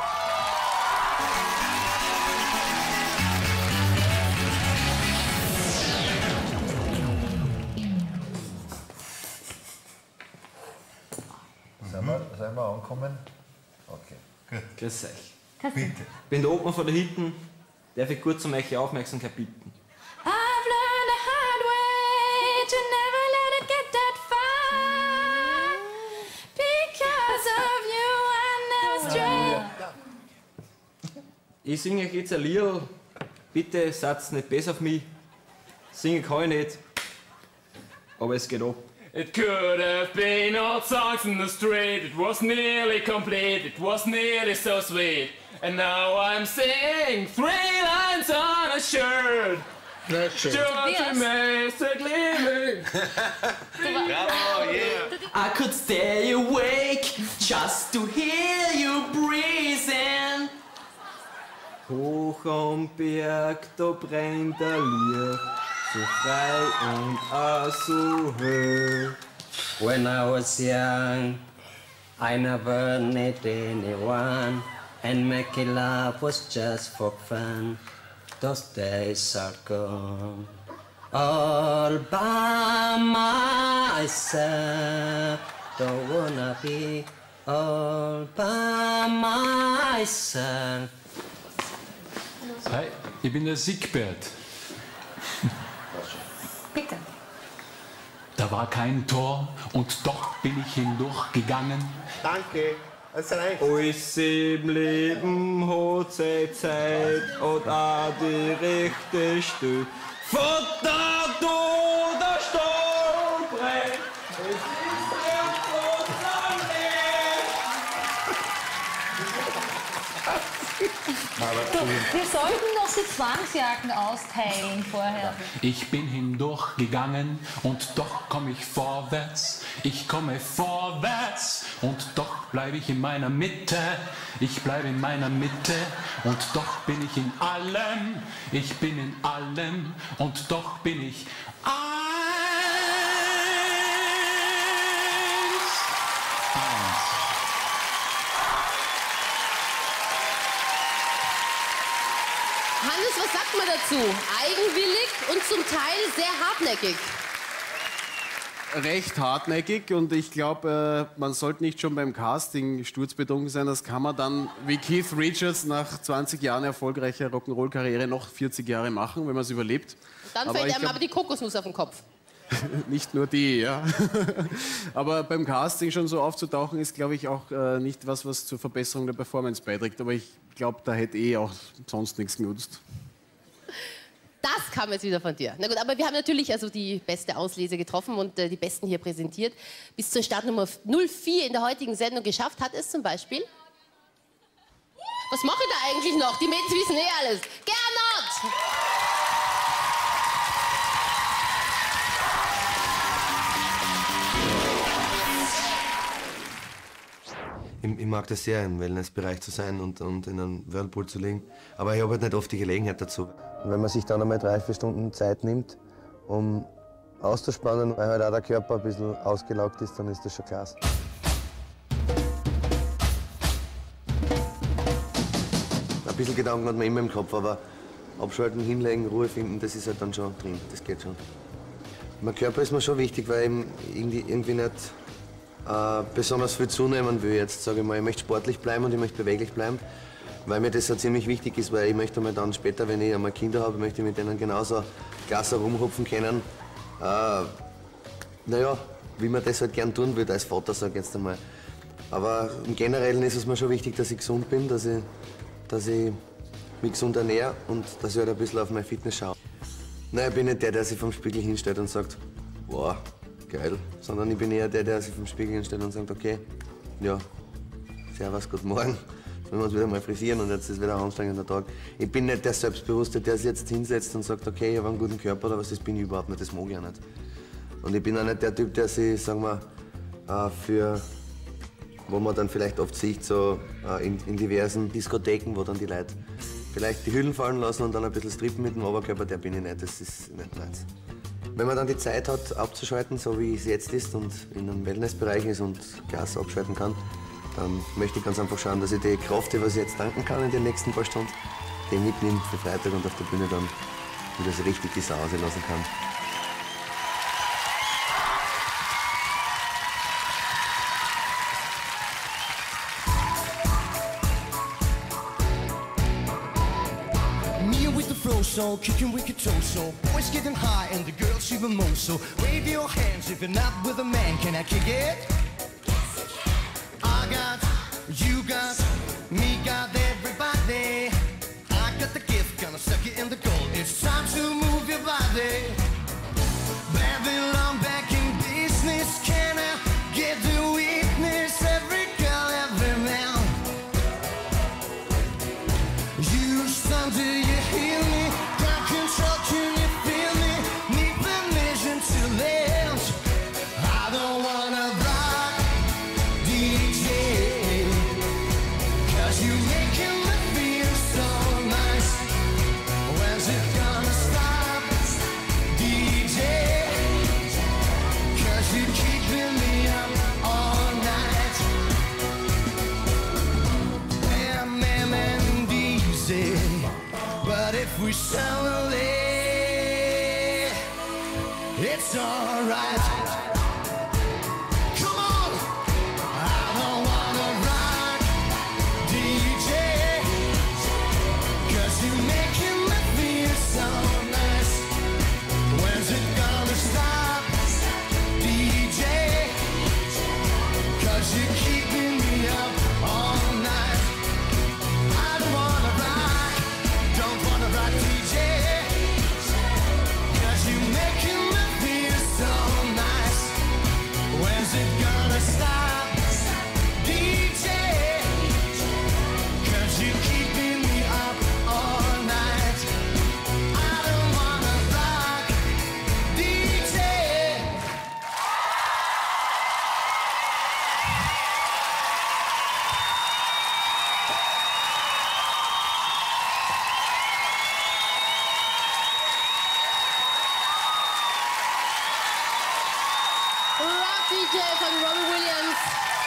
Sind wir, sind wir angekommen? Okay. Gut. Grüß euch. Bitte. Ich bin der Obmann von der Hitten. Darf ich kurz um eure Aufmerksamkeit bitten? I've learned the hard way to never let it get that far. Because of you I never stray. Ich singe euch jetzt ein Lied. Bitte seid nicht besser auf mich. Singen kann ich nicht. Aber es geht ab. It could have been old songs in the street. It was nearly complete. It was nearly so sweet. And now I'm singing three lines on a shirt. schön. George Meister gleaming. Bravo, yeah. I could stay awake just to hear you breathing. Hoch am Berg, da brennt der Licht, so frei und auch so hell. When I was young, I never needed anyone, and making love was just for fun. Those days are gone. All by myself, don't wanna be all by myself. Hi, ich bin der Siegbert. Bitte. Da war kein Tor und doch bin ich hindurchgegangen. Danke, es reicht. Alles im Leben hat seine Zeit und auch die rechte Stelle. Vater, du, der Stolbrett, es ist der Du, wir sollten noch die Zwangsjacken austeilen vorher. Ich bin hindurchgegangen und doch komme ich vorwärts. Ich komme vorwärts und doch bleibe ich in meiner Mitte. Ich bleibe in meiner Mitte und doch bin ich in allem. Ich bin in allem und doch bin ich eins. Eins. Hannes, was sagt man dazu? Eigenwillig und zum Teil sehr hartnäckig. Recht hartnäckig und ich glaube, äh, man sollte nicht schon beim Casting sturzbetrunken sein. Das kann man dann wie Keith Richards nach zwanzig Jahren erfolgreicher Rock'n'Roll-Karriere noch vierzig Jahre machen, wenn man es überlebt. Dann aber fällt ich einem glaub, aber die Kokosnuss auf den Kopf. nicht nur die, ja. Aber beim Casting schon so aufzutauchen, ist, glaube ich, auch äh, nicht was, was zur Verbesserung der Performance beiträgt. Aber ich glaube, da hätte eh auch sonst nichts genutzt. Das kam jetzt wieder von dir. Na gut, aber wir haben natürlich also die beste Auslese getroffen und äh, die Besten hier präsentiert. Bis zur Startnummer null vier in der heutigen Sendung geschafft hat es zum Beispiel. Was mache ich da eigentlich noch? Die Mädels wissen eh alles. Gernot! Ich, ich mag das sehr, im Wellnessbereich zu sein und, und in einem Whirlpool zu liegen. Aber ich habe halt nicht oft die Gelegenheit dazu. Und wenn man sich dann einmal drei, vier Stunden Zeit nimmt, um auszuspannen, weil halt auch der Körper ein bisschen ausgelaugt ist, dann ist das schon klasse. Ein bisschen Gedanken hat man immer im Kopf, aber abschalten, hinlegen, Ruhe finden, das ist halt dann schon drin, das geht schon. Mein Körper ist mir schon wichtig, weil ich irgendwie, irgendwie nicht äh, besonders viel zunehmen will. Jetzt sage ich mal, ich möchte sportlich bleiben und ich möchte beweglich bleiben, weil mir das so ziemlich wichtig ist, weil ich möchte mir dann später, wenn ich einmal Kinder habe, möchte ich mit denen genauso klasse rumhupfen können. Äh, naja, wie man das halt gern tun würde als Vater, sage ich jetzt einmal. Aber im Generellen ist es mir schon wichtig, dass ich gesund bin, dass ich, dass ich mich gesund ernähre und dass ich halt ein bisschen auf meine Fitness schaue. Nein, ich bin nicht der, der sich vom Spiegel hinstellt und sagt, wow, geil. Sondern ich bin eher der, der sich vom Spiegel hinstellt und sagt, okay, ja, servus, guten Morgen. Jetzt müssen wir uns wieder mal frisieren und jetzt ist wieder ein anstrengender Tag. Ich bin nicht der Selbstbewusste, der sich jetzt hinsetzt und sagt, okay, ich habe einen guten Körper oder was, das bin ich überhaupt nicht, das mag ich auch nicht. Und ich bin auch nicht der Typ, der sich, sagen wir, für, wo man dann vielleicht oft sieht, so in, in diversen Diskotheken, wo dann die Leute vielleicht die Hüllen fallen lassen und dann ein bisschen strippen mit dem Oberkörper, der bin ich nicht, das ist nicht meins. Wenn man dann die Zeit hat, abzuschalten, so wie es jetzt ist und in einem Wellnessbereich ist und Gas abschalten kann, dann möchte ich ganz einfach schauen, dass ich die Kraft, die was ich jetzt tanken kann in den nächsten paar Stunden, die mitnehme für Freitag und auf der Bühne dann wieder so richtig die Sau rauslassen kann. So, kicking wicked torso, boys getting high and the girls even more so. Wave your hands if you're not with a man, can I kick it? I got, you got, me got everybody. I got the gift, gonna suck it in the cold. It's time to move your body. Babylon back in business, can I get the witness? Every girl, every man. You stand till you heal me. Control, can you feel me? Need permission to live. I don't wanna rock D J, cause you making me feel so nice. When's it gonna stop? D J, cause you're keeping me up all night. Bam, bam, and easy. But if we celebrate, it's alright. Come on! I don't wanna rock D J, cause you're making me feel so nice. When's it gonna stop? D J, cause you're keeping me up all night. I don't wanna rock, don't wanna rock D J, cause you're making me feel so nice. When's it gonna stop? D J, cause you're keeping me up all night. I don't wanna rock D J. Rock D J von Robbie Williams.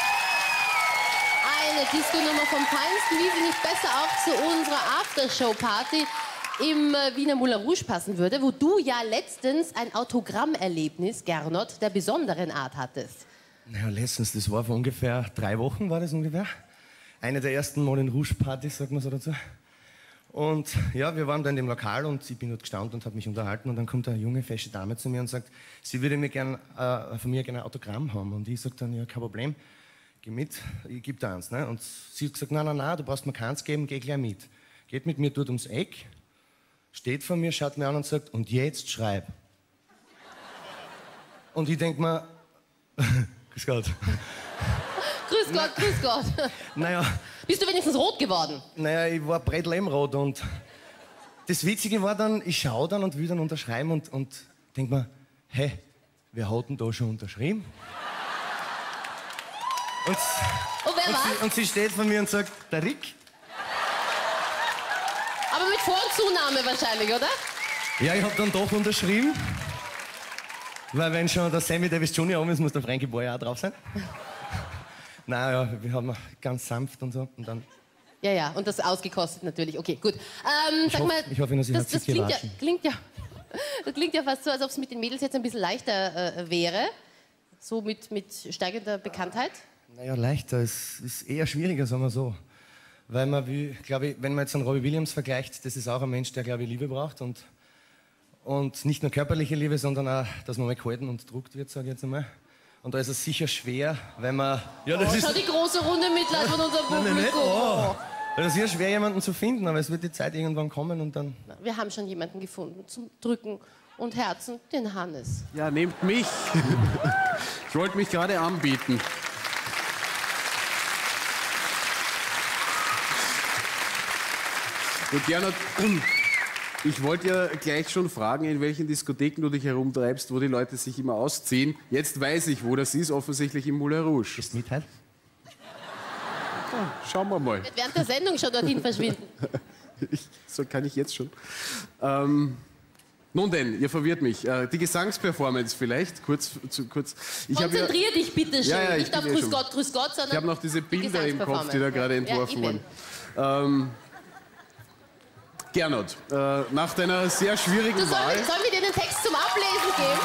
Eine Disco-Nummer vom Feinsten, wie sie nicht besser auch zu unserer Aftershow-Party im äh, Wiener Moulin Rouge passen würde, wo du ja letztens ein Autogrammerlebnis, Gernot, der besonderen Art hattest. Naja, letztens, das war vor ungefähr drei Wochen, war das ungefähr. Eine der ersten Moulin Rouge-Partys, sagt man so dazu. Und ja, wir waren da in dem Lokal und ich bin dort gestanden und habe mich unterhalten und dann kommt eine junge, fesche Dame zu mir und sagt, sie würde mir gern, äh, von mir gerne ein Autogramm haben. Und ich sage dann, ja, kein Problem, geh mit, ich gebe dir eins. Ne? Und sie hat gesagt, nein, nein, nein, du brauchst mir keins geben, geh gleich mit. Geht mit mir dort ums Eck steht vor mir, schaut mir an und sagt, und jetzt schreib. Und ich denk mir, grüß Gott. Grüß Gott, grüß Gott. Naja, Bist du wenigstens rot geworden? naja, ich war bretlemrot und das Witzige war dann, ich schaue dann und will dann unterschreiben und, und denk mir, hä, wer hat denn da schon unterschrieben? Und, Und wer und, war's? sie, und sie steht vor mir und sagt, der Rick. Aber mit Vor- und Zunahme wahrscheinlich, oder? Ja, ich hab dann doch unterschrieben. Weil wenn schon der Sammy Davis Junior oben ist, muss der Frankie Boy auch drauf sein. Naja, wir haben ganz sanft und so. Und dann Ja, ja, und das ausgekostet natürlich. Okay, gut. Ähm, Ich sag hoff- mal, ich hoffe nur, Sie das, hat das sich klingt, ja, gewaschen. klingt, ja, das klingt ja fast so, als ob es mit den Mädels jetzt ein bisschen leichter äh, wäre. So mit, mit steigender Bekanntheit. Naja, leichter. Es ist eher schwieriger, sagen wir so. Weil man, wie, glaube ich, wenn man jetzt einen Robbie Williams vergleicht, das ist auch ein Mensch, der, glaube ich, Liebe braucht. Und, und nicht nur körperliche Liebe, sondern auch, dass man mal gehalten und gedruckt wird, sage ich jetzt einmal. Und da ist es sicher schwer, wenn man... Ja, das Oh, ist, schau die große Runde Mitleid von unserem Nein, nein, Publikum. nicht. Oh. Das ist sicher schwer, jemanden zu finden, aber es wird die Zeit irgendwann kommen und dann... Wir haben schon jemanden gefunden zum Drücken und Herzen, den Hannes. Ja, nehmt mich. Ich wollte mich gerade anbieten. Gut, Gernot, ich wollte ja gleich schon fragen, in welchen Diskotheken du dich herumtreibst, wo die Leute sich immer ausziehen. Jetzt weiß ich, wo das ist, offensichtlich im Moulin Rouge. Ist mit halt? Ja, schauen wir mal. Wird während der Sendung schon dorthin verschwinden. Ich, so kann ich jetzt schon. Ähm, nun denn, ihr verwirrt mich. Äh, die Gesangsperformance vielleicht, kurz. Zu, kurz. Ich hab ja, Konzentrier dich bitte schön. Ja, ja, ich Nicht auf bin eh Grüß schon. Gott, Grüß Gott, sondern Ich habe noch diese Bilder die im Kopf, die da gerade Ja, entworfen ich wurden. Ähm, Gernot, äh, nach deiner sehr schwierigen Du soll, Wahl... sollen wir dir den Text zum Ablesen geben?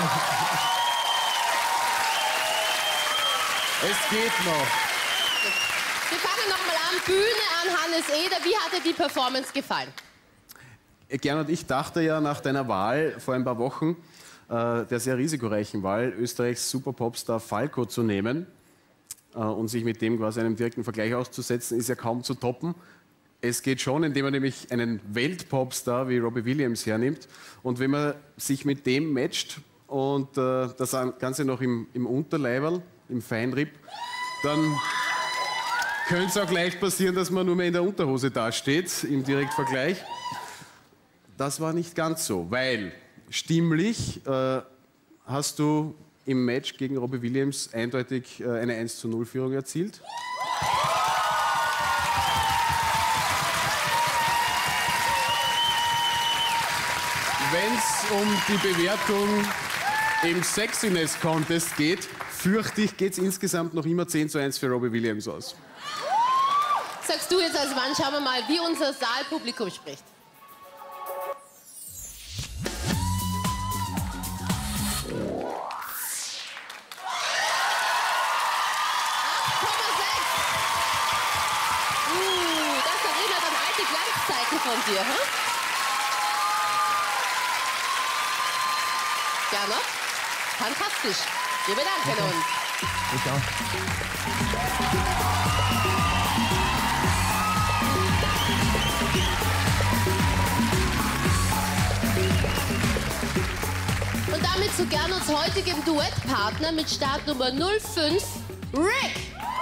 Es geht noch. Wir fangen nochmal an. Bühne an Hannes Eder. Wie hat dir die Performance gefallen? Gernot, ich dachte ja nach deiner Wahl vor ein paar Wochen, äh, der sehr risikoreichen Wahl, Österreichs Superpopstar Falco zu nehmen äh, und sich mit dem quasi einem direkten Vergleich auszusetzen, ist ja kaum zu toppen. Es geht schon, indem man nämlich einen Weltpopstar wie Robbie Williams hernimmt und wenn man sich mit dem matcht und äh, das Ganze noch im, im Unterleiberl, im Feinripp, dann könnte es auch leicht passieren, dass man nur mehr in der Unterhose dasteht, im Direktvergleich. Das war nicht ganz so, weil stimmlich äh, hast du im Match gegen Robbie Williams eindeutig äh, eine eins zu null Führung erzielt. Wenn es um die Bewertung im Sexiness Contest geht, fürchte ich, geht es insgesamt noch immer zehn zu eins für Robbie Williams aus. Sagst du jetzt als Mann, schauen wir mal, wie unser Saalpublikum spricht. Uh, das erinnert an alte Glanzzeiten von dir, hm? Gernot, fantastisch. Wir bedanken uns. Ich auch. Und damit zu Gernots heutigem Duettpartner mit Startnummer null fünf, Rick.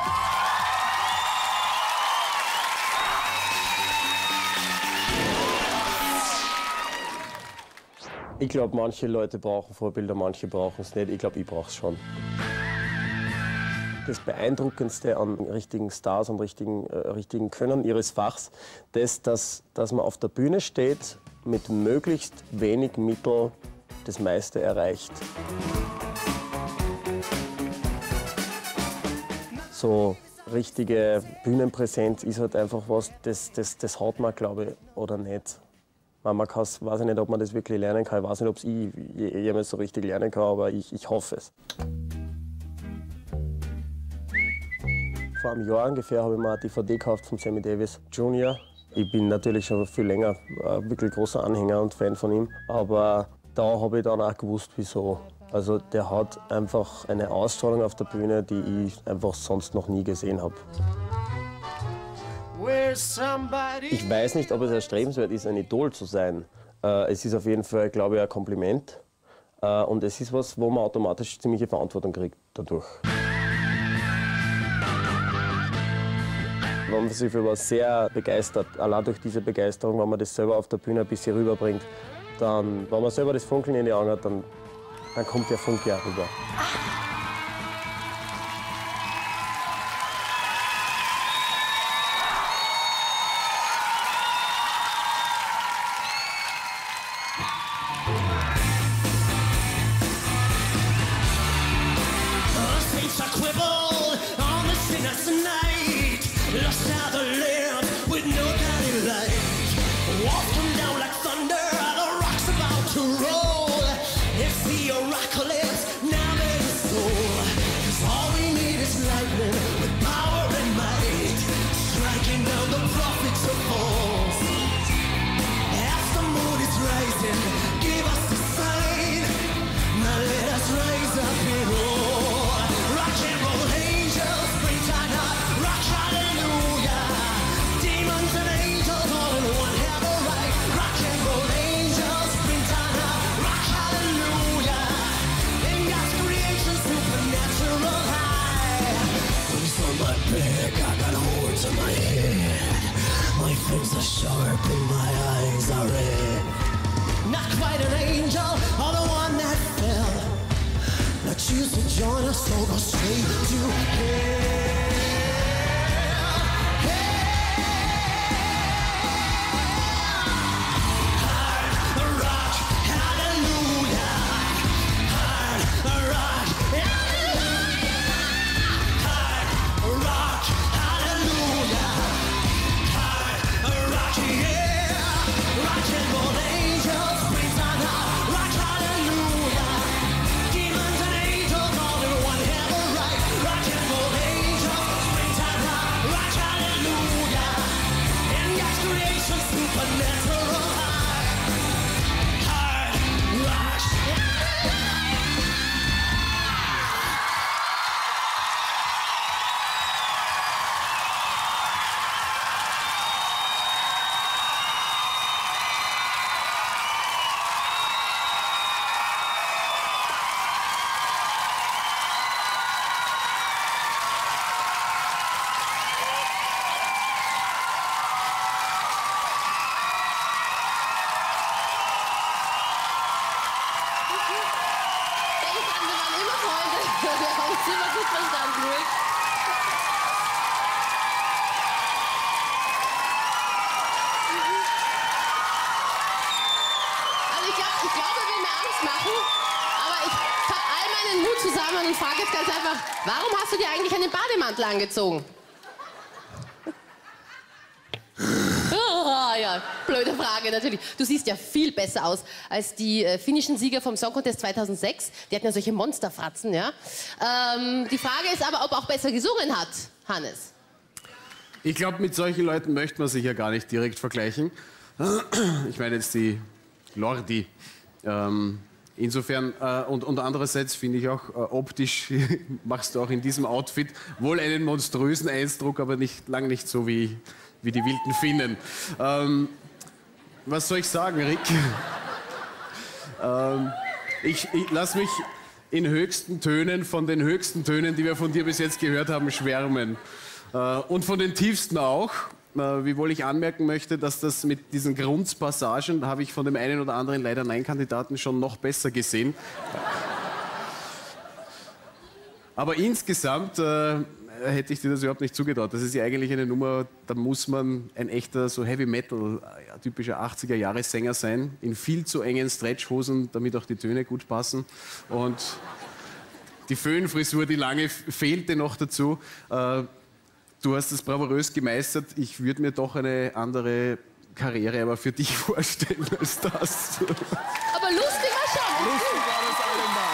Ich glaube, manche Leute brauchen Vorbilder, manche brauchen es nicht. Ich glaube, ich brauche es schon. Das Beeindruckendste an richtigen Stars und richtigen, äh, richtigen Können ihres Fachs, das, dass, dass man auf der Bühne steht, mit möglichst wenig Mitteln das meiste erreicht. So richtige Bühnenpräsenz ist halt einfach was, das, das, das hat man, glaube ich, oder nicht. Man, man kann's, weiß ich nicht, ob man das wirklich lernen kann. Ich weiß nicht, ob es ich jemals so richtig lernen kann, aber ich, ich hoffe es. Vor einem Jahr ungefähr habe ich mir eine D V D gekauft von Sammy Davis Junior Ich bin natürlich schon viel länger ein wirklich großer Anhänger und Fan von ihm, aber da habe ich dann auch gewusst, wieso. Also der hat einfach eine Ausstrahlung auf der Bühne, die ich einfach sonst noch nie gesehen habe. Ich weiß nicht, ob es erstrebenswert ist, ein Idol zu sein, Äh, es ist auf jeden Fall, glaube ich, ein Kompliment. Äh, und es ist was, wo man automatisch ziemliche Verantwortung kriegt dadurch. Wenn man sich für was sehr begeistert, allein durch diese Begeisterung, wenn man das selber auf der Bühne ein bisschen rüberbringt, dann, wenn man selber das Funkeln in die Augen hat, dann, dann kommt der Funke auch rüber. Warum hast du dir eigentlich einen Bademantel angezogen? Oh, ja, blöde Frage natürlich. Du siehst ja viel besser aus als die äh, finnischen Sieger vom Song Contest zweitausendsechs. Die hatten ja solche Monsterfratzen, ja. Ähm, die Frage ist aber, ob er auch besser gesungen hat, Hannes. Ich glaube, mit solchen Leuten möchte man sich ja gar nicht direkt vergleichen. Ich meine jetzt die Lordi. Ähm, Insofern, äh, und, und andererseits finde ich auch, äh, optisch machst du auch in diesem Outfit wohl einen monströsen Eindruck, aber nicht, lang nicht so wie, wie die wilden Finnen. Ähm, was soll ich sagen, Rick? ähm, ich ich lasse mich in höchsten Tönen, von den höchsten Tönen, die wir von dir bis jetzt gehört haben, schwärmen. Äh, und von den tiefsten auch. Wiewohl ich anmerken möchte, dass das mit diesen Grundpassagen, da habe ich von dem einen oder anderen leider Nein-Kandidaten schon noch besser gesehen. Aber insgesamt äh, hätte ich dir das überhaupt nicht zugetraut. Das ist ja eigentlich eine Nummer, da muss man ein echter so Heavy Metal, ja, typischer achtziger-Jahres-Sänger sein, in viel zu engen Stretchhosen, damit auch die Töne gut passen. Und die Föhnfrisur, die lange, fehlte noch dazu. Äh, Du hast es bravourös gemeistert. Ich würde mir doch eine andere Karriere aber für dich vorstellen als das. Aber lustig war schon. Lustig war das allemal.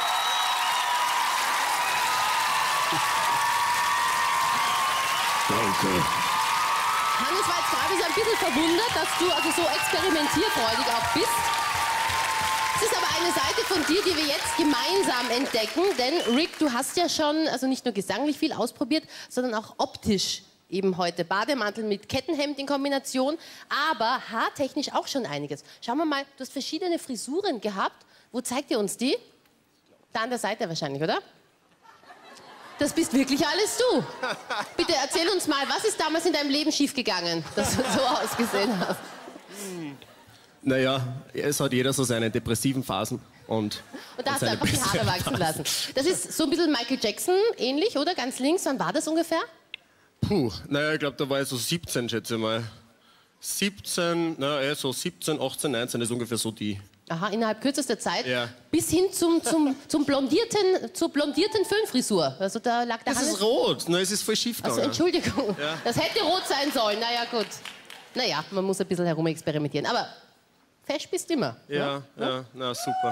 Danke. Hannes war jetzt gerade so ein bisschen verwundert, dass du also so experimentierfreudig auch bist. Es ist aber eine Seite von dir, die wir jetzt gemeinsam entdecken. Denn Rick, du hast ja schon, also nicht nur gesanglich viel ausprobiert, sondern auch optisch Eben heute Bademantel mit Kettenhemd in Kombination, aber haartechnisch auch schon einiges. Schauen wir mal, du hast verschiedene Frisuren gehabt. Wo zeigt ihr uns die? Da an der Seite wahrscheinlich, oder? Das bist wirklich alles du. Bitte erzähl uns mal, was ist damals in deinem Leben schiefgegangen, dass du so ausgesehen hast? Naja, es hat jeder so seine depressiven Phasen. Und, Und da hast du seine einfach die Haare besseren wachsen Phasen. lassen. Das ist so ein bisschen Michael Jackson ähnlich, oder? Ganz links, wann war das ungefähr? Puh, naja, ich glaube, da war ich so siebzehn, schätze ich mal. siebzehn, naja, so siebzehn, achtzehn, neunzehn ist ungefähr so die. Aha, innerhalb kürzester Zeit. Ja. Bis hin zum, zum, zum blondierten, zur blondierten Föhnfrisur. Also da lag der Das Hannes... ist rot, na, es ist voll schief Also gegangen. Entschuldigung, Ja. das hätte rot sein sollen. Naja, gut. Naja, man muss ein bisschen herumexperimentieren. Aber fesch bist du immer. Ja, ja, na super.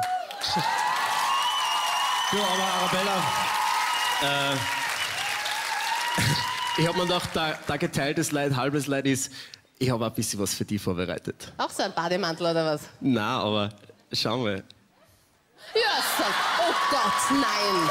Du, aber Arabella, Äh, ich habe mir gedacht, da, da geteiltes Leid, halbes Leid ist, ich habe ein bisschen was für die vorbereitet. Auch so ein Bademantel oder was? Na, aber schau mal. Ja, oh Gott, nein.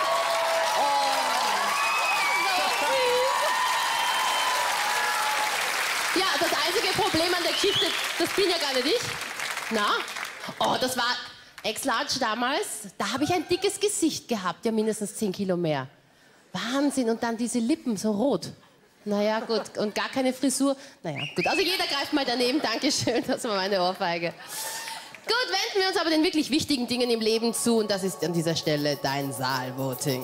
Ja, das einzige Problem an der Geschichte, das bin ja gar nicht ich. Na? Oh, das war Ex-Large damals. Da habe ich ein dickes Gesicht gehabt, ja mindestens zehn Kilo mehr. Wahnsinn, und dann diese Lippen so rot. Naja, gut, und gar keine Frisur. Naja, gut, also jeder greift mal daneben. Dankeschön, das war meine Ohrfeige. Gut, wenden wir uns aber den wirklich wichtigen Dingen im Leben zu. Und das ist an dieser Stelle dein Saalvoting.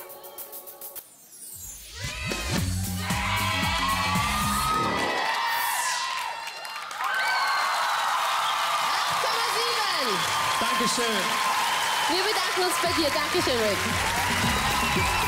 Dankeschön. Wir bedanken uns bei dir. Dankeschön, Rick.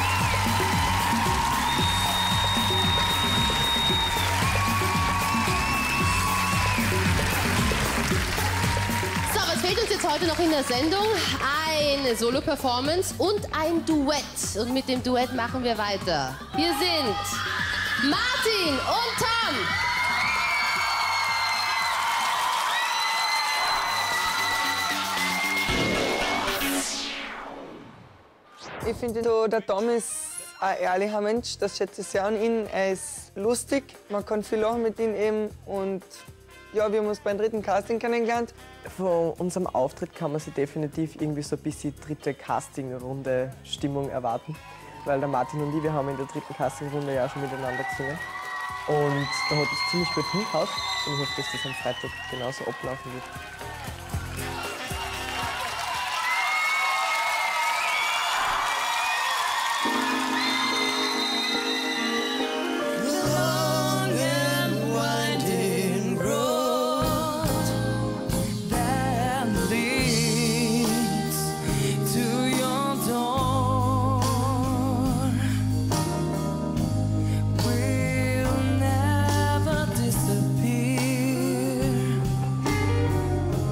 So, was fehlt uns jetzt heute noch in der Sendung? Eine Solo-Performance und ein Duett. Und mit dem Duett machen wir weiter. Hier sind Martin und Tom. Ich finde, so, der Tom ist ein ehrlicher Mensch, das schätze ich sehr an ihn. Er ist lustig, man kann viel lachen mit ihm eben. Und ja, wir haben uns beim dritten Casting kennengelernt. Von unserem Auftritt kann man sich definitiv irgendwie so ein bisschen dritte Castingrunde Stimmung erwarten. Weil der Martin und ich, wir haben in der dritten Castingrunde ja schon miteinander gesungen. Und da hat es ziemlich gut hingehauen. Und ich hoffe, dass das am Freitag genauso ablaufen wird. Long and winding road that leads to your door will never disappear.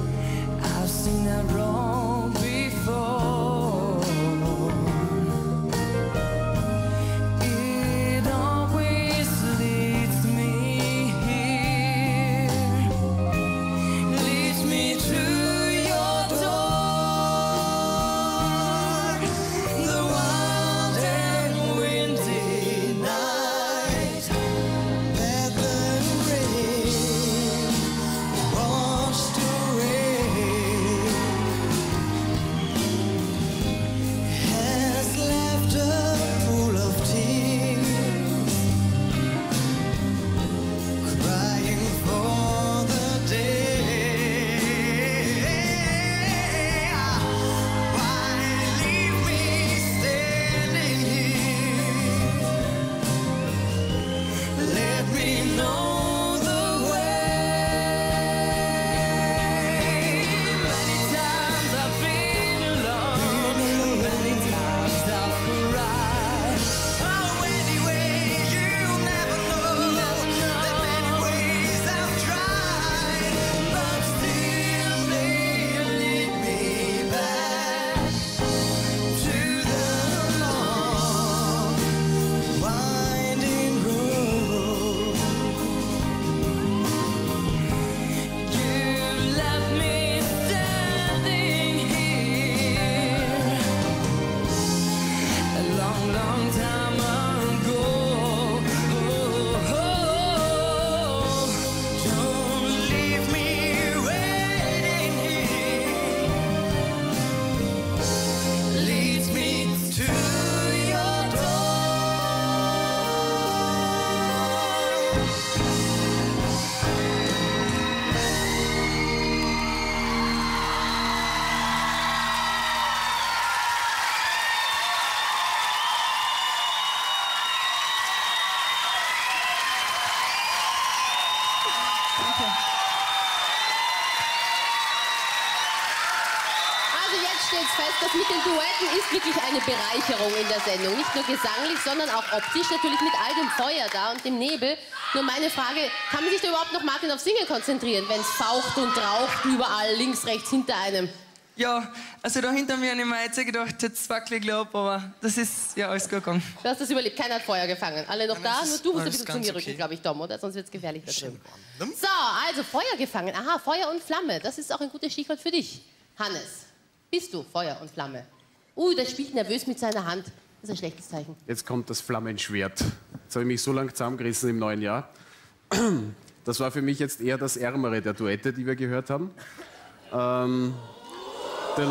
steht's fest, das mit den Duetten ist wirklich eine Bereicherung in der Sendung. Nicht nur gesanglich, sondern auch optisch, natürlich mit all dem Feuer da und dem Nebel. Nur meine Frage, kann man sich da überhaupt noch, Martin, auf Singen konzentrieren, wenn es faucht und raucht überall, links, rechts, hinter einem? Ja, also da hinter mir habe ich mir jetzt gedacht, jetzt wackel ich ab, aber das ist ja alles gut gegangen. Du hast das überlebt, keiner hat Feuer gefangen. Alle noch da, nur du musst ein bisschen zu mir okay. rücken, glaube ich, Dom, oder? Sonst wird es gefährlich da drüben. So, also Feuer gefangen. Aha, Feuer und Flamme, das ist auch ein gutes Stichwort für dich. Hannes, bist du Feuer und Flamme? Uh, der spielt nervös mit seiner Hand. Das ist ein schlechtes Zeichen. Jetzt kommt das Flammenschwert. Jetzt habe ich mich so lange zusammengerissen im neuen Jahr. Das war für mich jetzt eher das ärmere der Duette, die wir gehört haben. Ähm, the,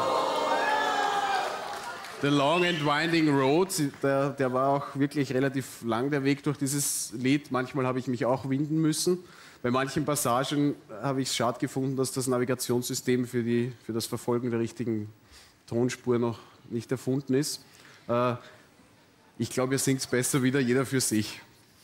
the Long and Winding Road, der, der war auch wirklich relativ lang, der Weg durch dieses Lied. Manchmal habe ich mich auch winden müssen. Bei manchen Passagen habe ich es schade gefunden, dass das Navigationssystem für, die, für das Verfolgen der richtigen Tonspur noch nicht erfunden ist. Äh, ich glaube, ihr singt es besser wieder, jeder für sich.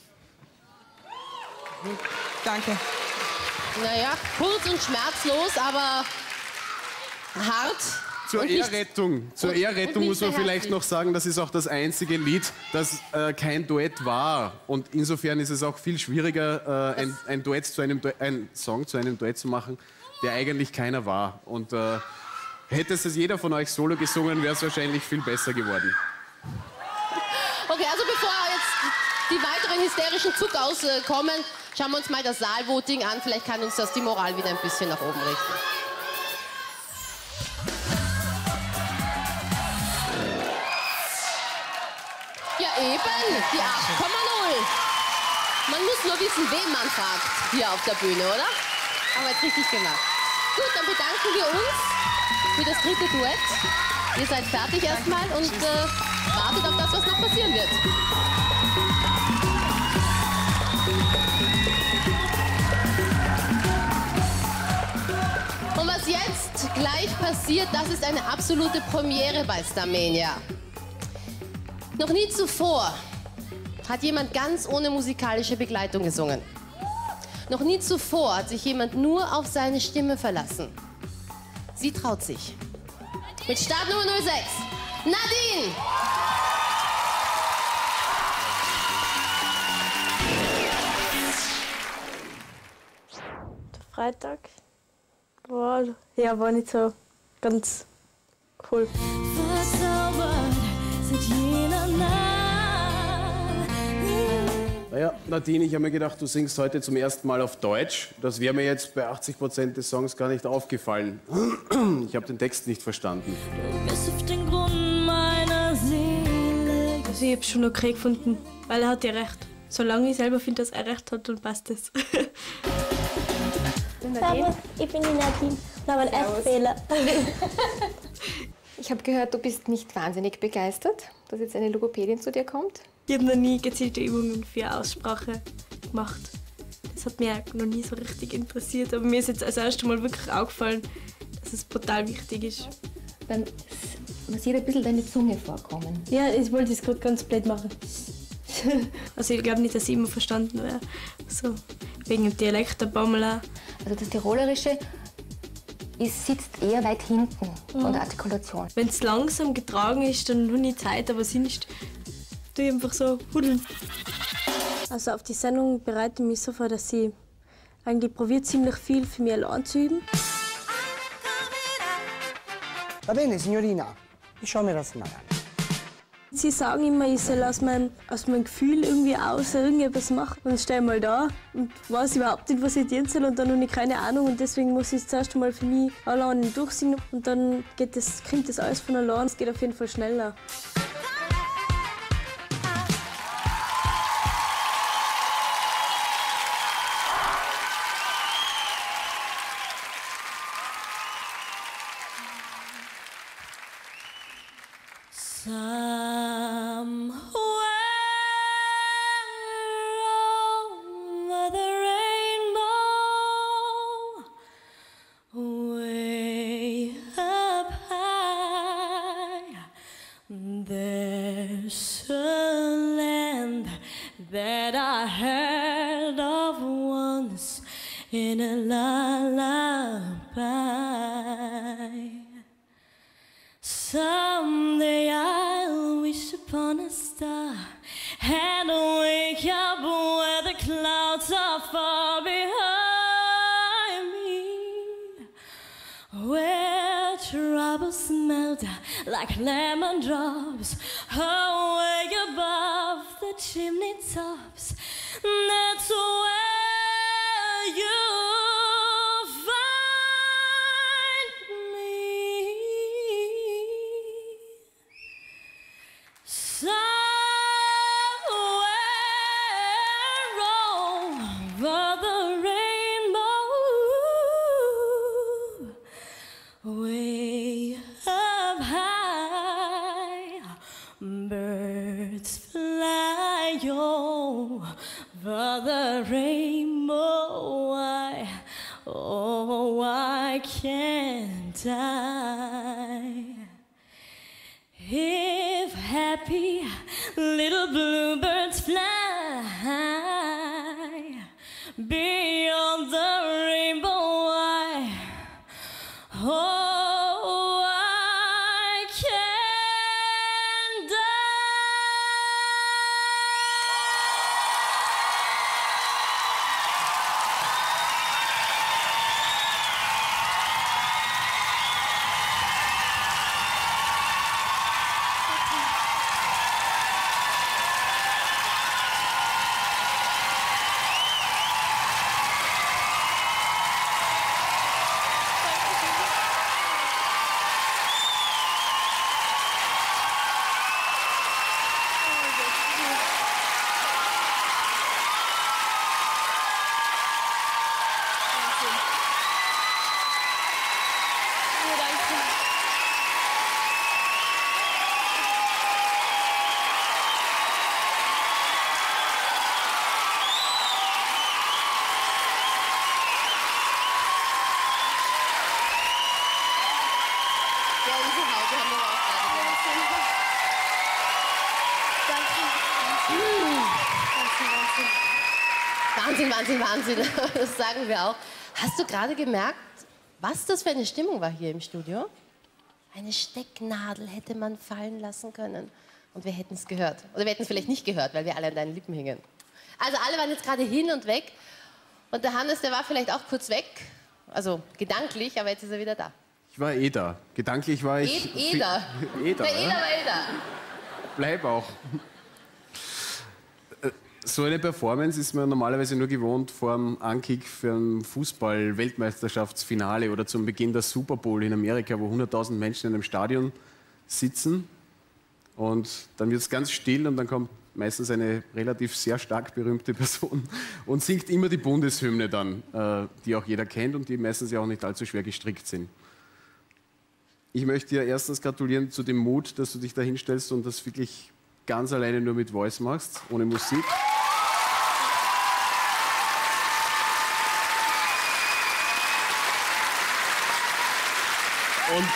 Danke. Naja, kurz und schmerzlos, aber hart. Zur und nicht- Ehrrettung, zur und- Ehrrettung und muss man nicht sehr vielleicht herzlich. noch sagen, das ist auch das einzige Lied, das äh, kein Duett war. Und insofern ist es auch viel schwieriger, äh, ein, ein, Duett zu einem, Du- ein Song zu einem Duett zu machen, der eigentlich keiner war. Und äh, hätte es jeder von euch solo gesungen, wäre es wahrscheinlich viel besser geworden. Okay, also bevor jetzt die weiteren hysterischen Zugaus äh, kommen, schauen wir uns mal das Saalvoting an. Vielleicht kann uns das die Moral wieder ein bisschen nach oben richten. Ja eben, die acht Komma null. Man muss nur wissen, wen man fragt hier auf der Bühne, oder? Haben wir jetzt richtig gemacht. Gut, dann bedanken wir uns für das dritte Duett. Ihr seid fertig erstmal und äh, wartet auf das, was noch passieren wird. Und was jetzt gleich passiert, das ist eine absolute Premiere bei Starmania. Noch nie zuvor hat jemand ganz ohne musikalische Begleitung gesungen. Noch nie zuvor hat sich jemand nur auf seine Stimme verlassen. Sie traut sich. Mit Startnummer null sechs, Nadine! Freitag war, ja, war nicht so ganz cool. Verzaubert seit jener Nacht. Naja, Nadine, ich habe mir gedacht, du singst heute zum ersten Mal auf Deutsch. Das wäre mir jetzt bei achtzig Prozent des Songs gar nicht aufgefallen. Ich habe den Text nicht verstanden. Bis auf den Grund meiner Seele. Also ich habe schon okay gefunden, weil er hat ja recht. Solange ich selber finde, dass er recht hat, dann passt es. Servus, ich bin die Nadine und habe einen F-Fehler. Ich habe gehört, du bist nicht wahnsinnig begeistert, dass jetzt eine Logopädin zu dir kommt. Ich habe noch nie gezielte Übungen für Aussprache gemacht. Das hat mich auch noch nie so richtig interessiert. Aber mir ist jetzt als erstes Mal wirklich aufgefallen, dass es brutal wichtig ist. Dann man sieht ein bisschen deine Zunge vorkommen. Ja, ich wollte es gerade ganz blöd machen. Also ich glaube nicht, dass ich immer verstanden wäre. So, wegen dem Dialekt der Baumel auch. Also das Tirolerische ist, sitzt eher weit hinten von der Artikulation. Wenn es langsam getragen ist, dann habe ich Zeit, aber sonst tue ich einfach so hudeln. Also auf die Sendung bereite ich mich so vor, dass ich eigentlich probiere, ziemlich viel für mich allein zu üben. Va bene, signorina. Ich schau mir das mal an. Sie sagen immer, ich soll aus meinem, aus meinem Gefühl irgendwie aus irgendetwas machen. Und dann stehe ich mal da und weiß überhaupt nicht, was ich tun soll. Und dann habe ich keine Ahnung. Und deswegen muss ich es zuerst einmal für mich allein durchsingen. Und dann geht das, kommt das alles von allein. Es geht auf jeden Fall schneller. Somewhere over the rainbow, way up high, there's a land that I heard of once in a lullaby. star and wake up where the clouds are far behind me, where troubles melt like lemon drops away above the chimney tops. That's where you'll find me. Somewhere over the rainbow, way up high, birds fly over the rainbow. Why, oh, why can't I? If happy little bluebirds fly beyond the rainbow, why, oh, why can't Wahnsinn, Wahnsinn, Wahnsinn. Das sagen wir auch. Hast du gerade gemerkt, was das für eine Stimmung war hier im Studio? Eine Stecknadel hätte man fallen lassen können. Und wir hätten es gehört. Oder wir hätten es vielleicht nicht gehört, weil wir alle an deinen Lippen hingen. Also alle waren jetzt gerade hin und weg. Und der Hannes, der war vielleicht auch kurz weg. Also gedanklich, aber jetzt ist er wieder da. Ich war eh da. Gedanklich war ich... Eh, eh da. Eh da, der Eder ja? war eh da. Bleib auch. So eine Performance ist man normalerweise nur gewohnt vor dem Ankick für ein Fußball-Weltmeisterschaftsfinale oder zum Beginn der Super Bowl in Amerika, wo hunderttausend Menschen in einem Stadion sitzen. Und dann wird es ganz still und dann kommt meistens eine relativ sehr stark berühmte Person und singt immer die Bundeshymne dann, äh, die auch jeder kennt und die meistens ja auch nicht allzu schwer gestrickt sind. Ich möchte dir erstens gratulieren zu dem Mut, dass du dich da hinstellst und das wirklich ganz alleine nur mit Voice machst, ohne Musik. Und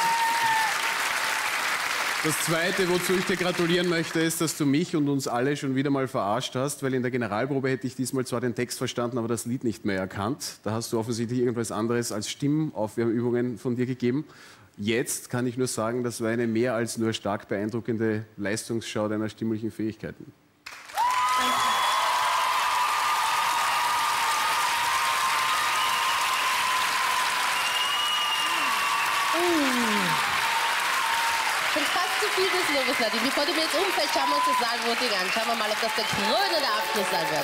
das Zweite, wozu ich dir gratulieren möchte, ist, dass du mich und uns alle schon wieder mal verarscht hast, weil in der Generalprobe hätte ich diesmal zwar den Text verstanden, aber das Lied nicht mehr erkannt. Da hast du offensichtlich irgendwas anderes als Stimmaufwärmübungen von dir gegeben. Jetzt kann ich nur sagen, das war eine mehr als nur stark beeindruckende Leistungsschau deiner stimmlichen Fähigkeiten. Nadine. Bevor du mir jetzt umfällst, schauen wir uns das Saalvoting an. Schauen wir mal, ob das der krönende Abschlusssaal wird.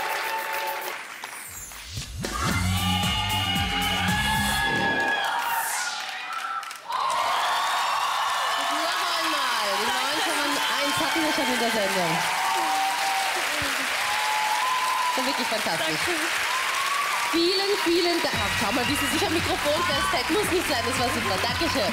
Und noch einmal. Die neun Komma eins hatten wir schon in der Sendung. Das ist wirklich fantastisch. Vielen, vielen Dank. Ach, schau mal, wie sie sich am Mikrofon festhält. Muss nicht sein, das war super. Dankeschön.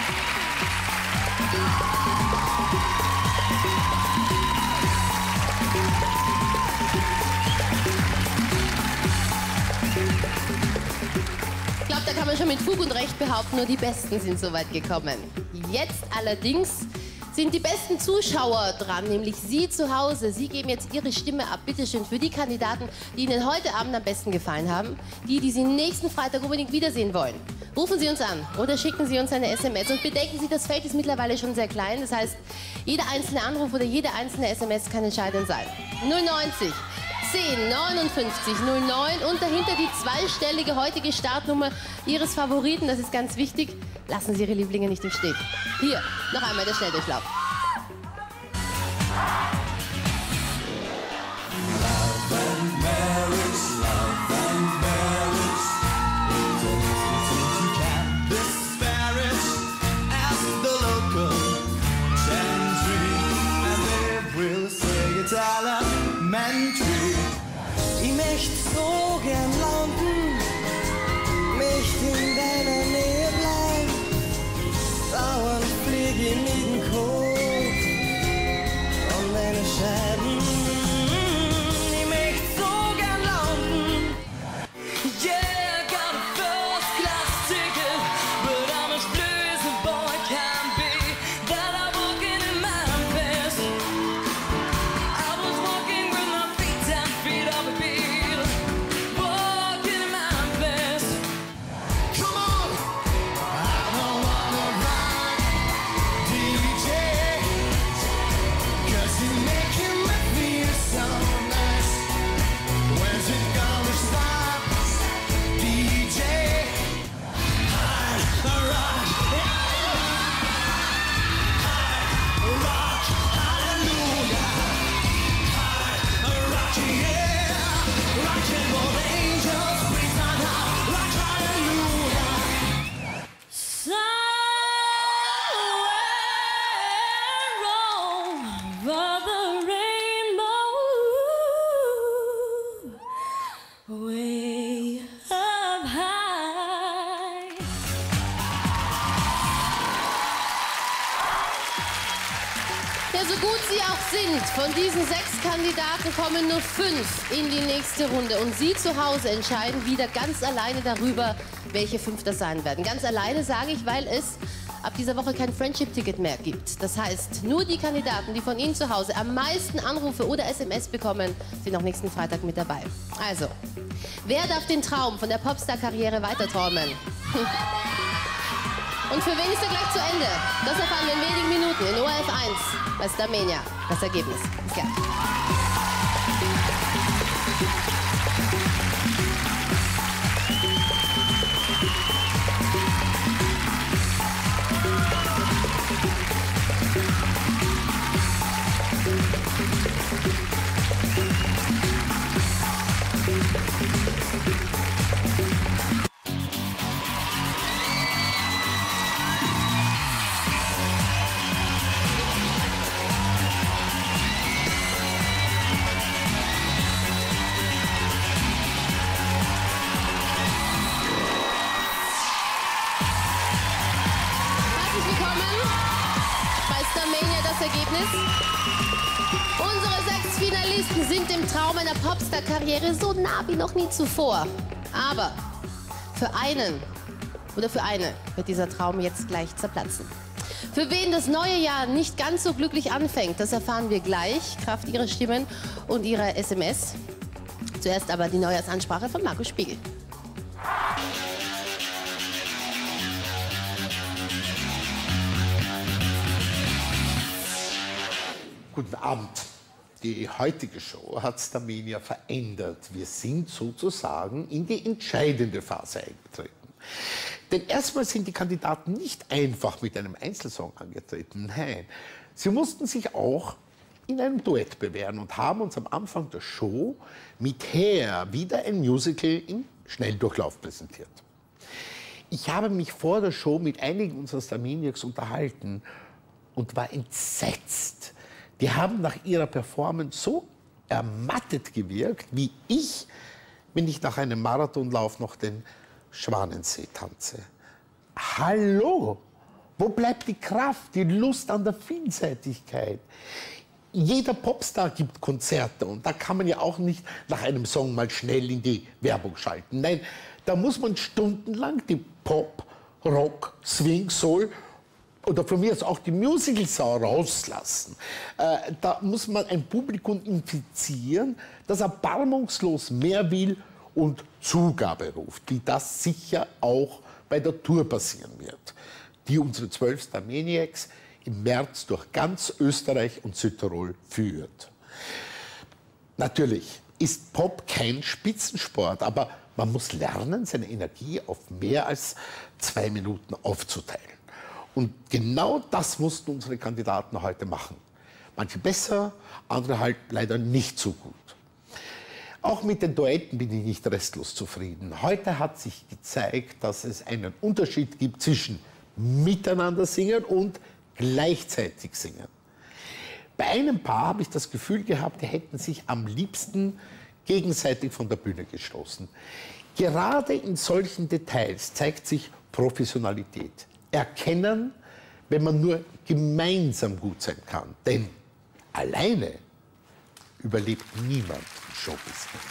Ich glaube, da kann man schon mit Fug und Recht behaupten, nur die Besten sind so weit gekommen. Jetzt allerdings sind die besten Zuschauer dran, nämlich Sie zu Hause. Sie geben jetzt Ihre Stimme ab, bitteschön, für die Kandidaten, die Ihnen heute Abend am besten gefallen haben, die, die Sie nächsten Freitag unbedingt wiedersehen wollen. Rufen Sie uns an oder schicken Sie uns eine S M S. Und bedenken Sie, das Feld ist mittlerweile schon sehr klein. Das heißt, jeder einzelne Anruf oder jede einzelne S M S kann entscheidend sein. null neunzig zehn neunundfünfzig null neun und dahinter die zweistellige heutige Startnummer Ihres Favoriten. Das ist ganz wichtig. Lassen Sie Ihre Lieblinge nicht im Stich. Hier, noch einmal der Schnelldurchlauf. Ich möchte so gern landen, möchte in deiner Nähe bleiben. Dauernd fliege ich mit dem Kopf an deine Scheiben. Ich möchte so gern landen. Yeah, got a first class ticket, but I'm as blue as a boy can be. That I'm walking in my best. I was walking with my feet ten feet off a beat. Walking in my best. Come on, I don't wanna rock D J, 'cause you're making me feel so nice. When's it gonna stop, D J? I rock, I rock, hallelujah. I rock, yeah, rockin' for angels, praise on high, rock, hallelujah. Somewhere over the rainbow, way up high. Ja, so gut sie auch sind, von diesen sechs Kandidaten kommen nur fünf in die nächste Runde. Und Sie zu Hause entscheiden wieder ganz alleine darüber, welche fünf das sein werden. Ganz alleine sage ich, weil es ab dieser Woche kein Friendship-Ticket mehr gibt. Das heißt, nur die Kandidaten, die von Ihnen zu Hause am meisten Anrufe oder S M S bekommen, sind auch nächsten Freitag mit dabei. Also, wer darf den Traum von der Popstar-Karriere weiterträumen? Und für wen ist er gleich zu Ende? Das erfahren wir in wenigen Minuten in O R F eins bei Starmania. Das Ergebnis. Bis gleich. Herzlich willkommen bei Starmania, das Ergebnis. Unsere sechs Finalisten sind dem Traum einer Popstar-Karriere so nah wie noch nie zuvor. Aber für einen oder für eine wird dieser Traum jetzt gleich zerplatzen. Für wen das neue Jahr nicht ganz so glücklich anfängt, das erfahren wir gleich, Kraft ihrer Stimmen und ihrer S M S. Zuerst aber die Neujahrsansprache von Markus Spiegel. Guten Abend. Die heutige Show hat Starmania verändert. Wir sind sozusagen in die entscheidende Phase eingetreten. Denn erstmal sind die Kandidaten nicht einfach mit einem Einzelsong angetreten. Nein, sie mussten sich auch in einem Duett bewähren und haben uns am Anfang der Show mit Hair wieder ein Musical im Schnelldurchlauf präsentiert. Ich habe mich vor der Show mit einigen unserer Starmaniacs unterhalten und war entsetzt. Die haben nach ihrer Performance so ermattet gewirkt, wie ich, wenn ich nach einem Marathonlauf noch den Schwanensee tanze. Hallo? Wo bleibt die Kraft, die Lust an der Vielseitigkeit? Jeder Popstar gibt Konzerte und da kann man ja auch nicht nach einem Song mal schnell in die Werbung schalten. Nein, da muss man stundenlang die Pop, Rock, Swing, Soul oder von mir aus auch die Musical-Sau rauslassen. Äh, da muss man ein Publikum infizieren, das erbarmungslos mehr will und Zugabe ruft, wie das sicher auch bei der Tour passieren wird, die unsere zwölf Starmaniacs im März durch ganz Österreich und Südtirol führt. Natürlich ist Pop kein Spitzensport, aber man muss lernen, seine Energie auf mehr als zwei Minuten aufzuteilen. Und genau das mussten unsere Kandidaten heute machen. Manche besser, andere halt leider nicht so gut. Auch mit den Duetten bin ich nicht restlos zufrieden. Heute hat sich gezeigt, dass es einen Unterschied gibt zwischen miteinander singen und gleichzeitig singen. Bei einem Paar habe ich das Gefühl gehabt, die hätten sich am liebsten gegenseitig von der Bühne gestoßen. Gerade in solchen Details zeigt sich Professionalität. Erkennen, wenn man nur gemeinsam gut sein kann. Denn alleine überlebt niemand im Showbusiness.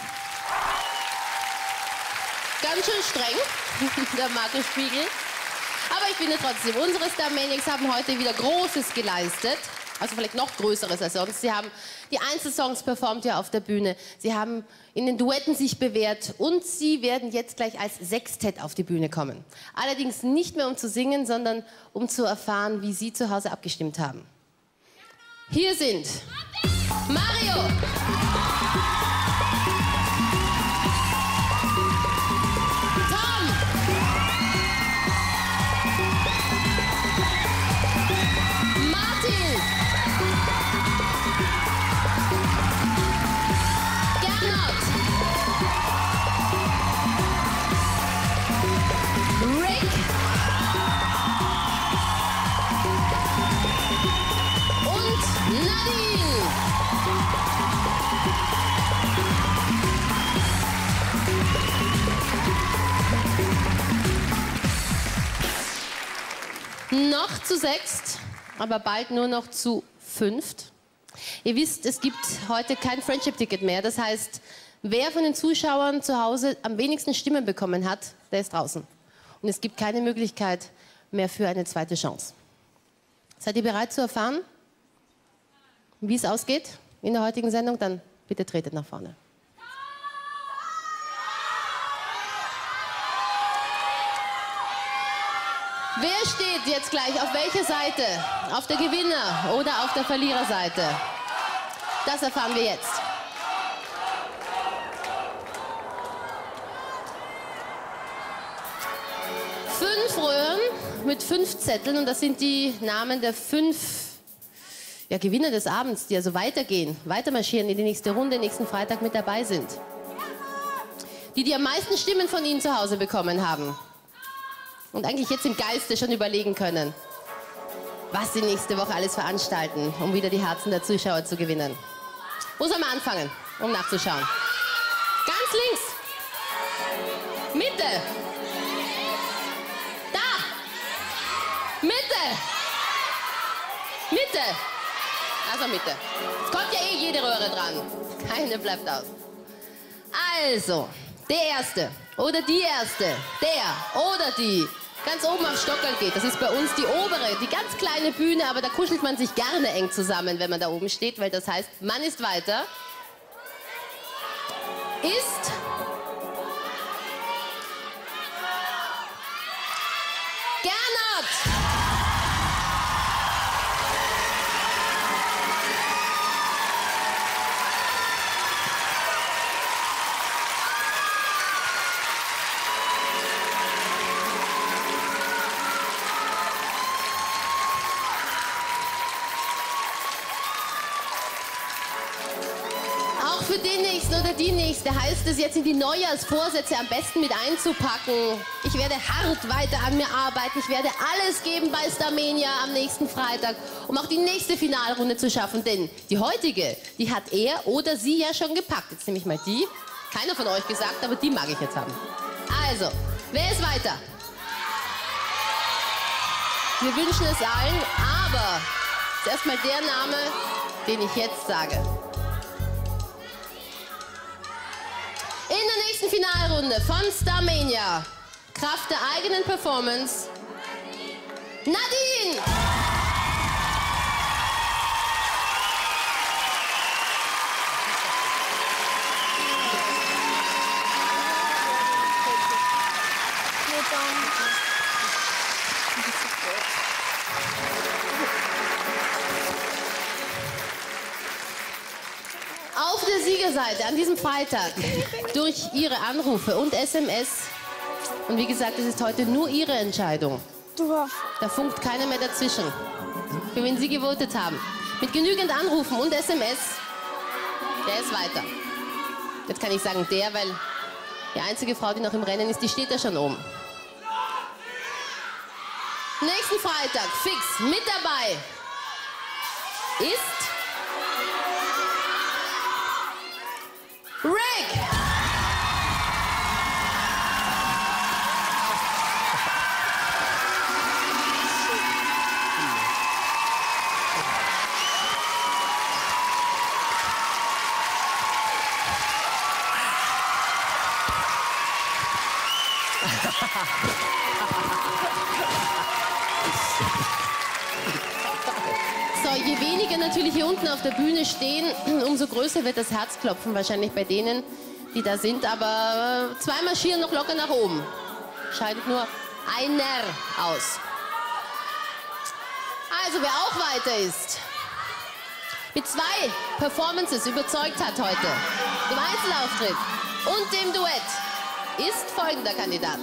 Ganz schön streng, der Markus Spiegel. Aber ich finde trotzdem, unsere Starmaniacs haben heute wieder Großes geleistet. Also vielleicht noch Größeres als sonst. Sie haben die Einzelsongs performt ja auf der Bühne. Sie haben in den Duetten sich bewährt. Und sie werden jetzt gleich als Sextett auf die Bühne kommen. Allerdings nicht mehr um zu singen, sondern um zu erfahren, wie sie zu Hause abgestimmt haben. Hier sind Mario, Tom, Martin, Gernot, Rick und Nadine. Noch zu sechst, aber bald nur noch zu fünft. Ihr wisst, es gibt heute kein Friendship-Ticket mehr. Das heißt, wer von den Zuschauern zu Hause am wenigsten Stimmen bekommen hat, der ist draußen. Und es gibt keine Möglichkeit mehr für eine zweite Chance. Seid ihr bereit zu erfahren, wie es ausgeht in der heutigen Sendung? Dann bitte tretet nach vorne. Wer steht jetzt gleich auf welcher Seite? Auf der Gewinner- oder auf der Verliererseite? Das erfahren wir jetzt. Fünf Röhren mit fünf Zetteln und das sind die Namen der fünf ja, Gewinner des Abends, die also weitergehen, weitermarschieren in die nächste Runde, nächsten Freitag mit dabei sind. Die, die am meisten Stimmen von Ihnen zu Hause bekommen haben. Und eigentlich jetzt im Geiste schon überlegen können, was sie nächste Woche alles veranstalten, um wieder die Herzen der Zuschauer zu gewinnen. Wo soll man anfangen, um nachzuschauen? Ganz links. Mitte. Da. Mitte. Mitte. Also Mitte. Es kommt ja eh jede Röhre dran. Keine bleibt aus. Also, der Erste oder die Erste, der oder die ganz oben auf Stockerl geht. Das ist bei uns die obere, die ganz kleine Bühne, aber da kuschelt man sich gerne eng zusammen, wenn man da oben steht, weil das heißt, man ist weiter. Ist Gernot. Für den Nächsten oder die Nächste heißt es jetzt in die Neujahrsvorsätze am besten mit einzupacken. Ich werde hart weiter an mir arbeiten. Ich werde alles geben bei Starmania am nächsten Freitag, um auch die nächste Finalrunde zu schaffen. Denn die heutige, die hat er oder sie ja schon gepackt. Jetzt nehme ich mal die. Keiner von euch gesagt, aber die mag ich jetzt haben. Also, wer ist weiter? Wir wünschen es allen, aber zuerst mal der Name, den ich jetzt sage. In der nächsten Finalrunde von Starmania, Kraft der eigenen Performance, Nadine! Mit, um Auf der Siegerseite an diesem Freitag durch Ihre Anrufe und S M S. Und wie gesagt, es ist heute nur Ihre Entscheidung. Da funkt keiner mehr dazwischen. Für wen Sie gewotet haben. Mit genügend Anrufen und S M S, der ist weiter. Jetzt kann ich sagen der, weil die einzige Frau, die noch im Rennen ist, die steht da schon oben. Nächsten Freitag fix mit dabei ist Rick. So, je weniger natürlich hier unten auf der Bühne stehen, umso größer wird das Herzklopfen wahrscheinlich bei denen, die da sind. Aber zwei marschieren noch locker nach oben. Scheidet nur einer aus. Also, wer auch weiter ist, mit zwei Performances überzeugt hat heute, dem Einzelauftritt und dem Duett, ist folgender Kandidat.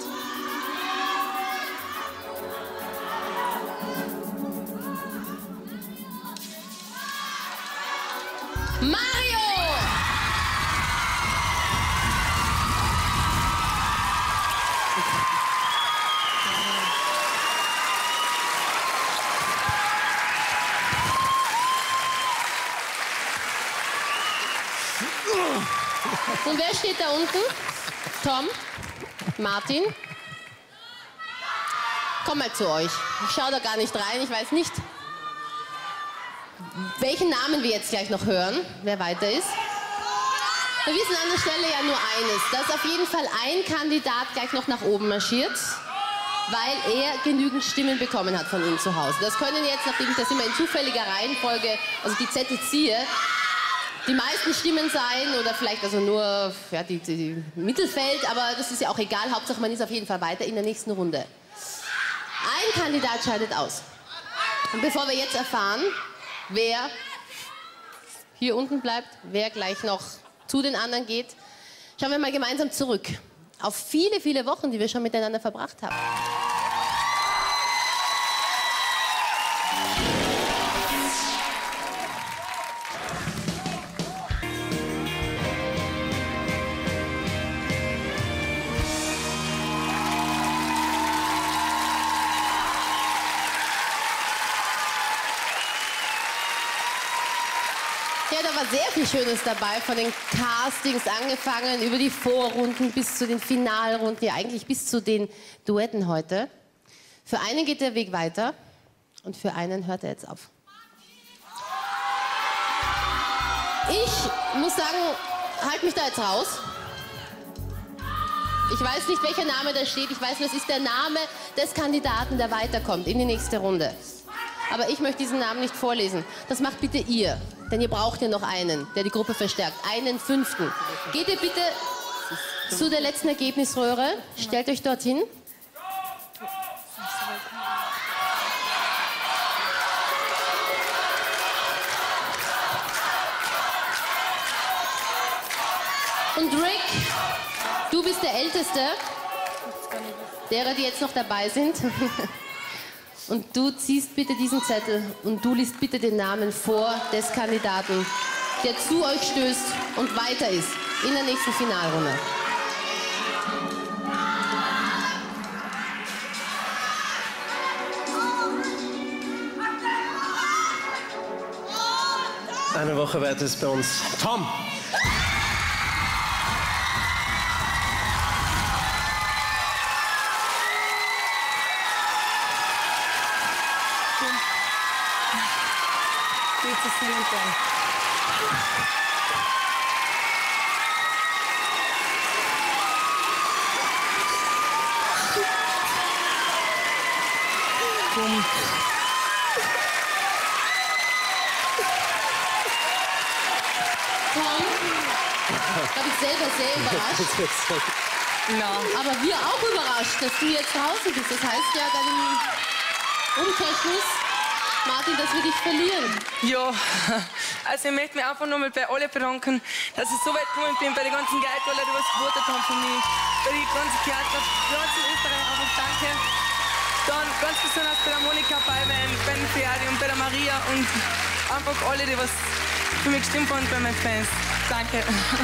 Mario! Und wer steht da unten? Tom? Martin? Komm mal zu euch. Ich schaue da gar nicht rein. Ich weiß nicht, welchen Namen wir jetzt gleich noch hören, wer weiter ist. Wir wissen an der Stelle ja nur eines, dass auf jeden Fall ein Kandidat gleich noch nach oben marschiert, weil er genügend Stimmen bekommen hat von Ihnen zu Hause. Das können jetzt, nachdem ich das immer in zufälliger Reihenfolge, also die Zettel ziehe, die meisten Stimmen sein oder vielleicht also nur ja, die, die Mittelfeld, aber das ist ja auch egal, Hauptsache man ist auf jeden Fall weiter in der nächsten Runde. Ein Kandidat scheidet aus. Und bevor wir jetzt erfahren, wer hier unten bleibt, wer gleich noch zu den anderen geht, schauen wir mal gemeinsam zurück auf viele, viele Wochen, die wir schon miteinander verbracht haben. Ja, da war sehr viel Schönes dabei, von den Castings angefangen, über die Vorrunden bis zu den Finalrunden, ja eigentlich bis zu den Duetten heute. Für einen geht der Weg weiter und für einen hört er jetzt auf. Ich muss sagen, halt mich da jetzt raus. Ich weiß nicht, welcher Name da steht. Ich weiß nur, es ist der Name des Kandidaten, der weiterkommt in die nächste Runde. Aber ich möchte diesen Namen nicht vorlesen. Das macht bitte ihr. Denn ihr braucht ja noch einen, der die Gruppe verstärkt. Einen fünften. Geht ihr bitte zu der letzten Ergebnisröhre. Stellt euch dorthin. Und Rick, du bist der Älteste derer, die jetzt noch dabei sind. Und du ziehst bitte diesen Zettel und du liest bitte den Namen vor des Kandidaten, der zu euch stößt und weiter ist in der nächsten Finalrunde. Eine Woche weiter ist bei uns Tom. Habe ich selber sehr überrascht. Ja. Aber wir auch überrascht, dass du jetzt draußen bist. Das heißt ja dann im Umkehrschluss, Martin, dass wir dich verlieren? Ja, also ich möchte mich einfach nochmal bei allen bedanken, dass ich so weit gekommen bin, bei den ganzen Leuten, alle, die was gewotet haben für mich, bei den ganzen Theater, bei ganzen Österreich einfach danke. Dann ganz besonders bei der Monika Ballwein, bei den Ferdi und bei der Maria und einfach alle, die was für mich gestimmt haben, bei meinen Fans. Danke.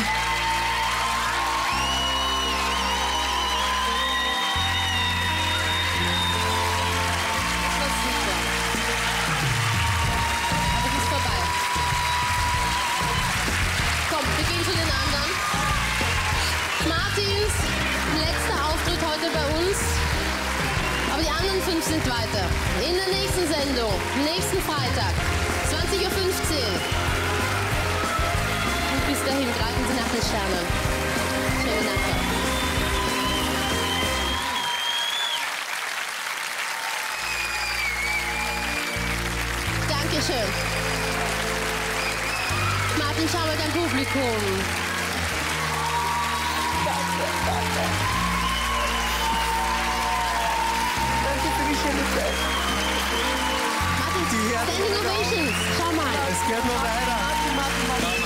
Wir gehen zu den anderen. Martins letzter Auftritt heute bei uns. Aber die anderen fünf sind weiter. In der nächsten Sendung, nächsten Freitag, zwanzig Uhr fünfzehn. Und bis dahin greifen Sie nach den Sternen. Schöne Nacht. Dankeschön. Martin, schau mal dein Publikum. Danke, danke. Danke für die schöne Zeit. Martin, Standing Ovations. Schau mal. Es geht noch weiter. Martin, Martin, Martin.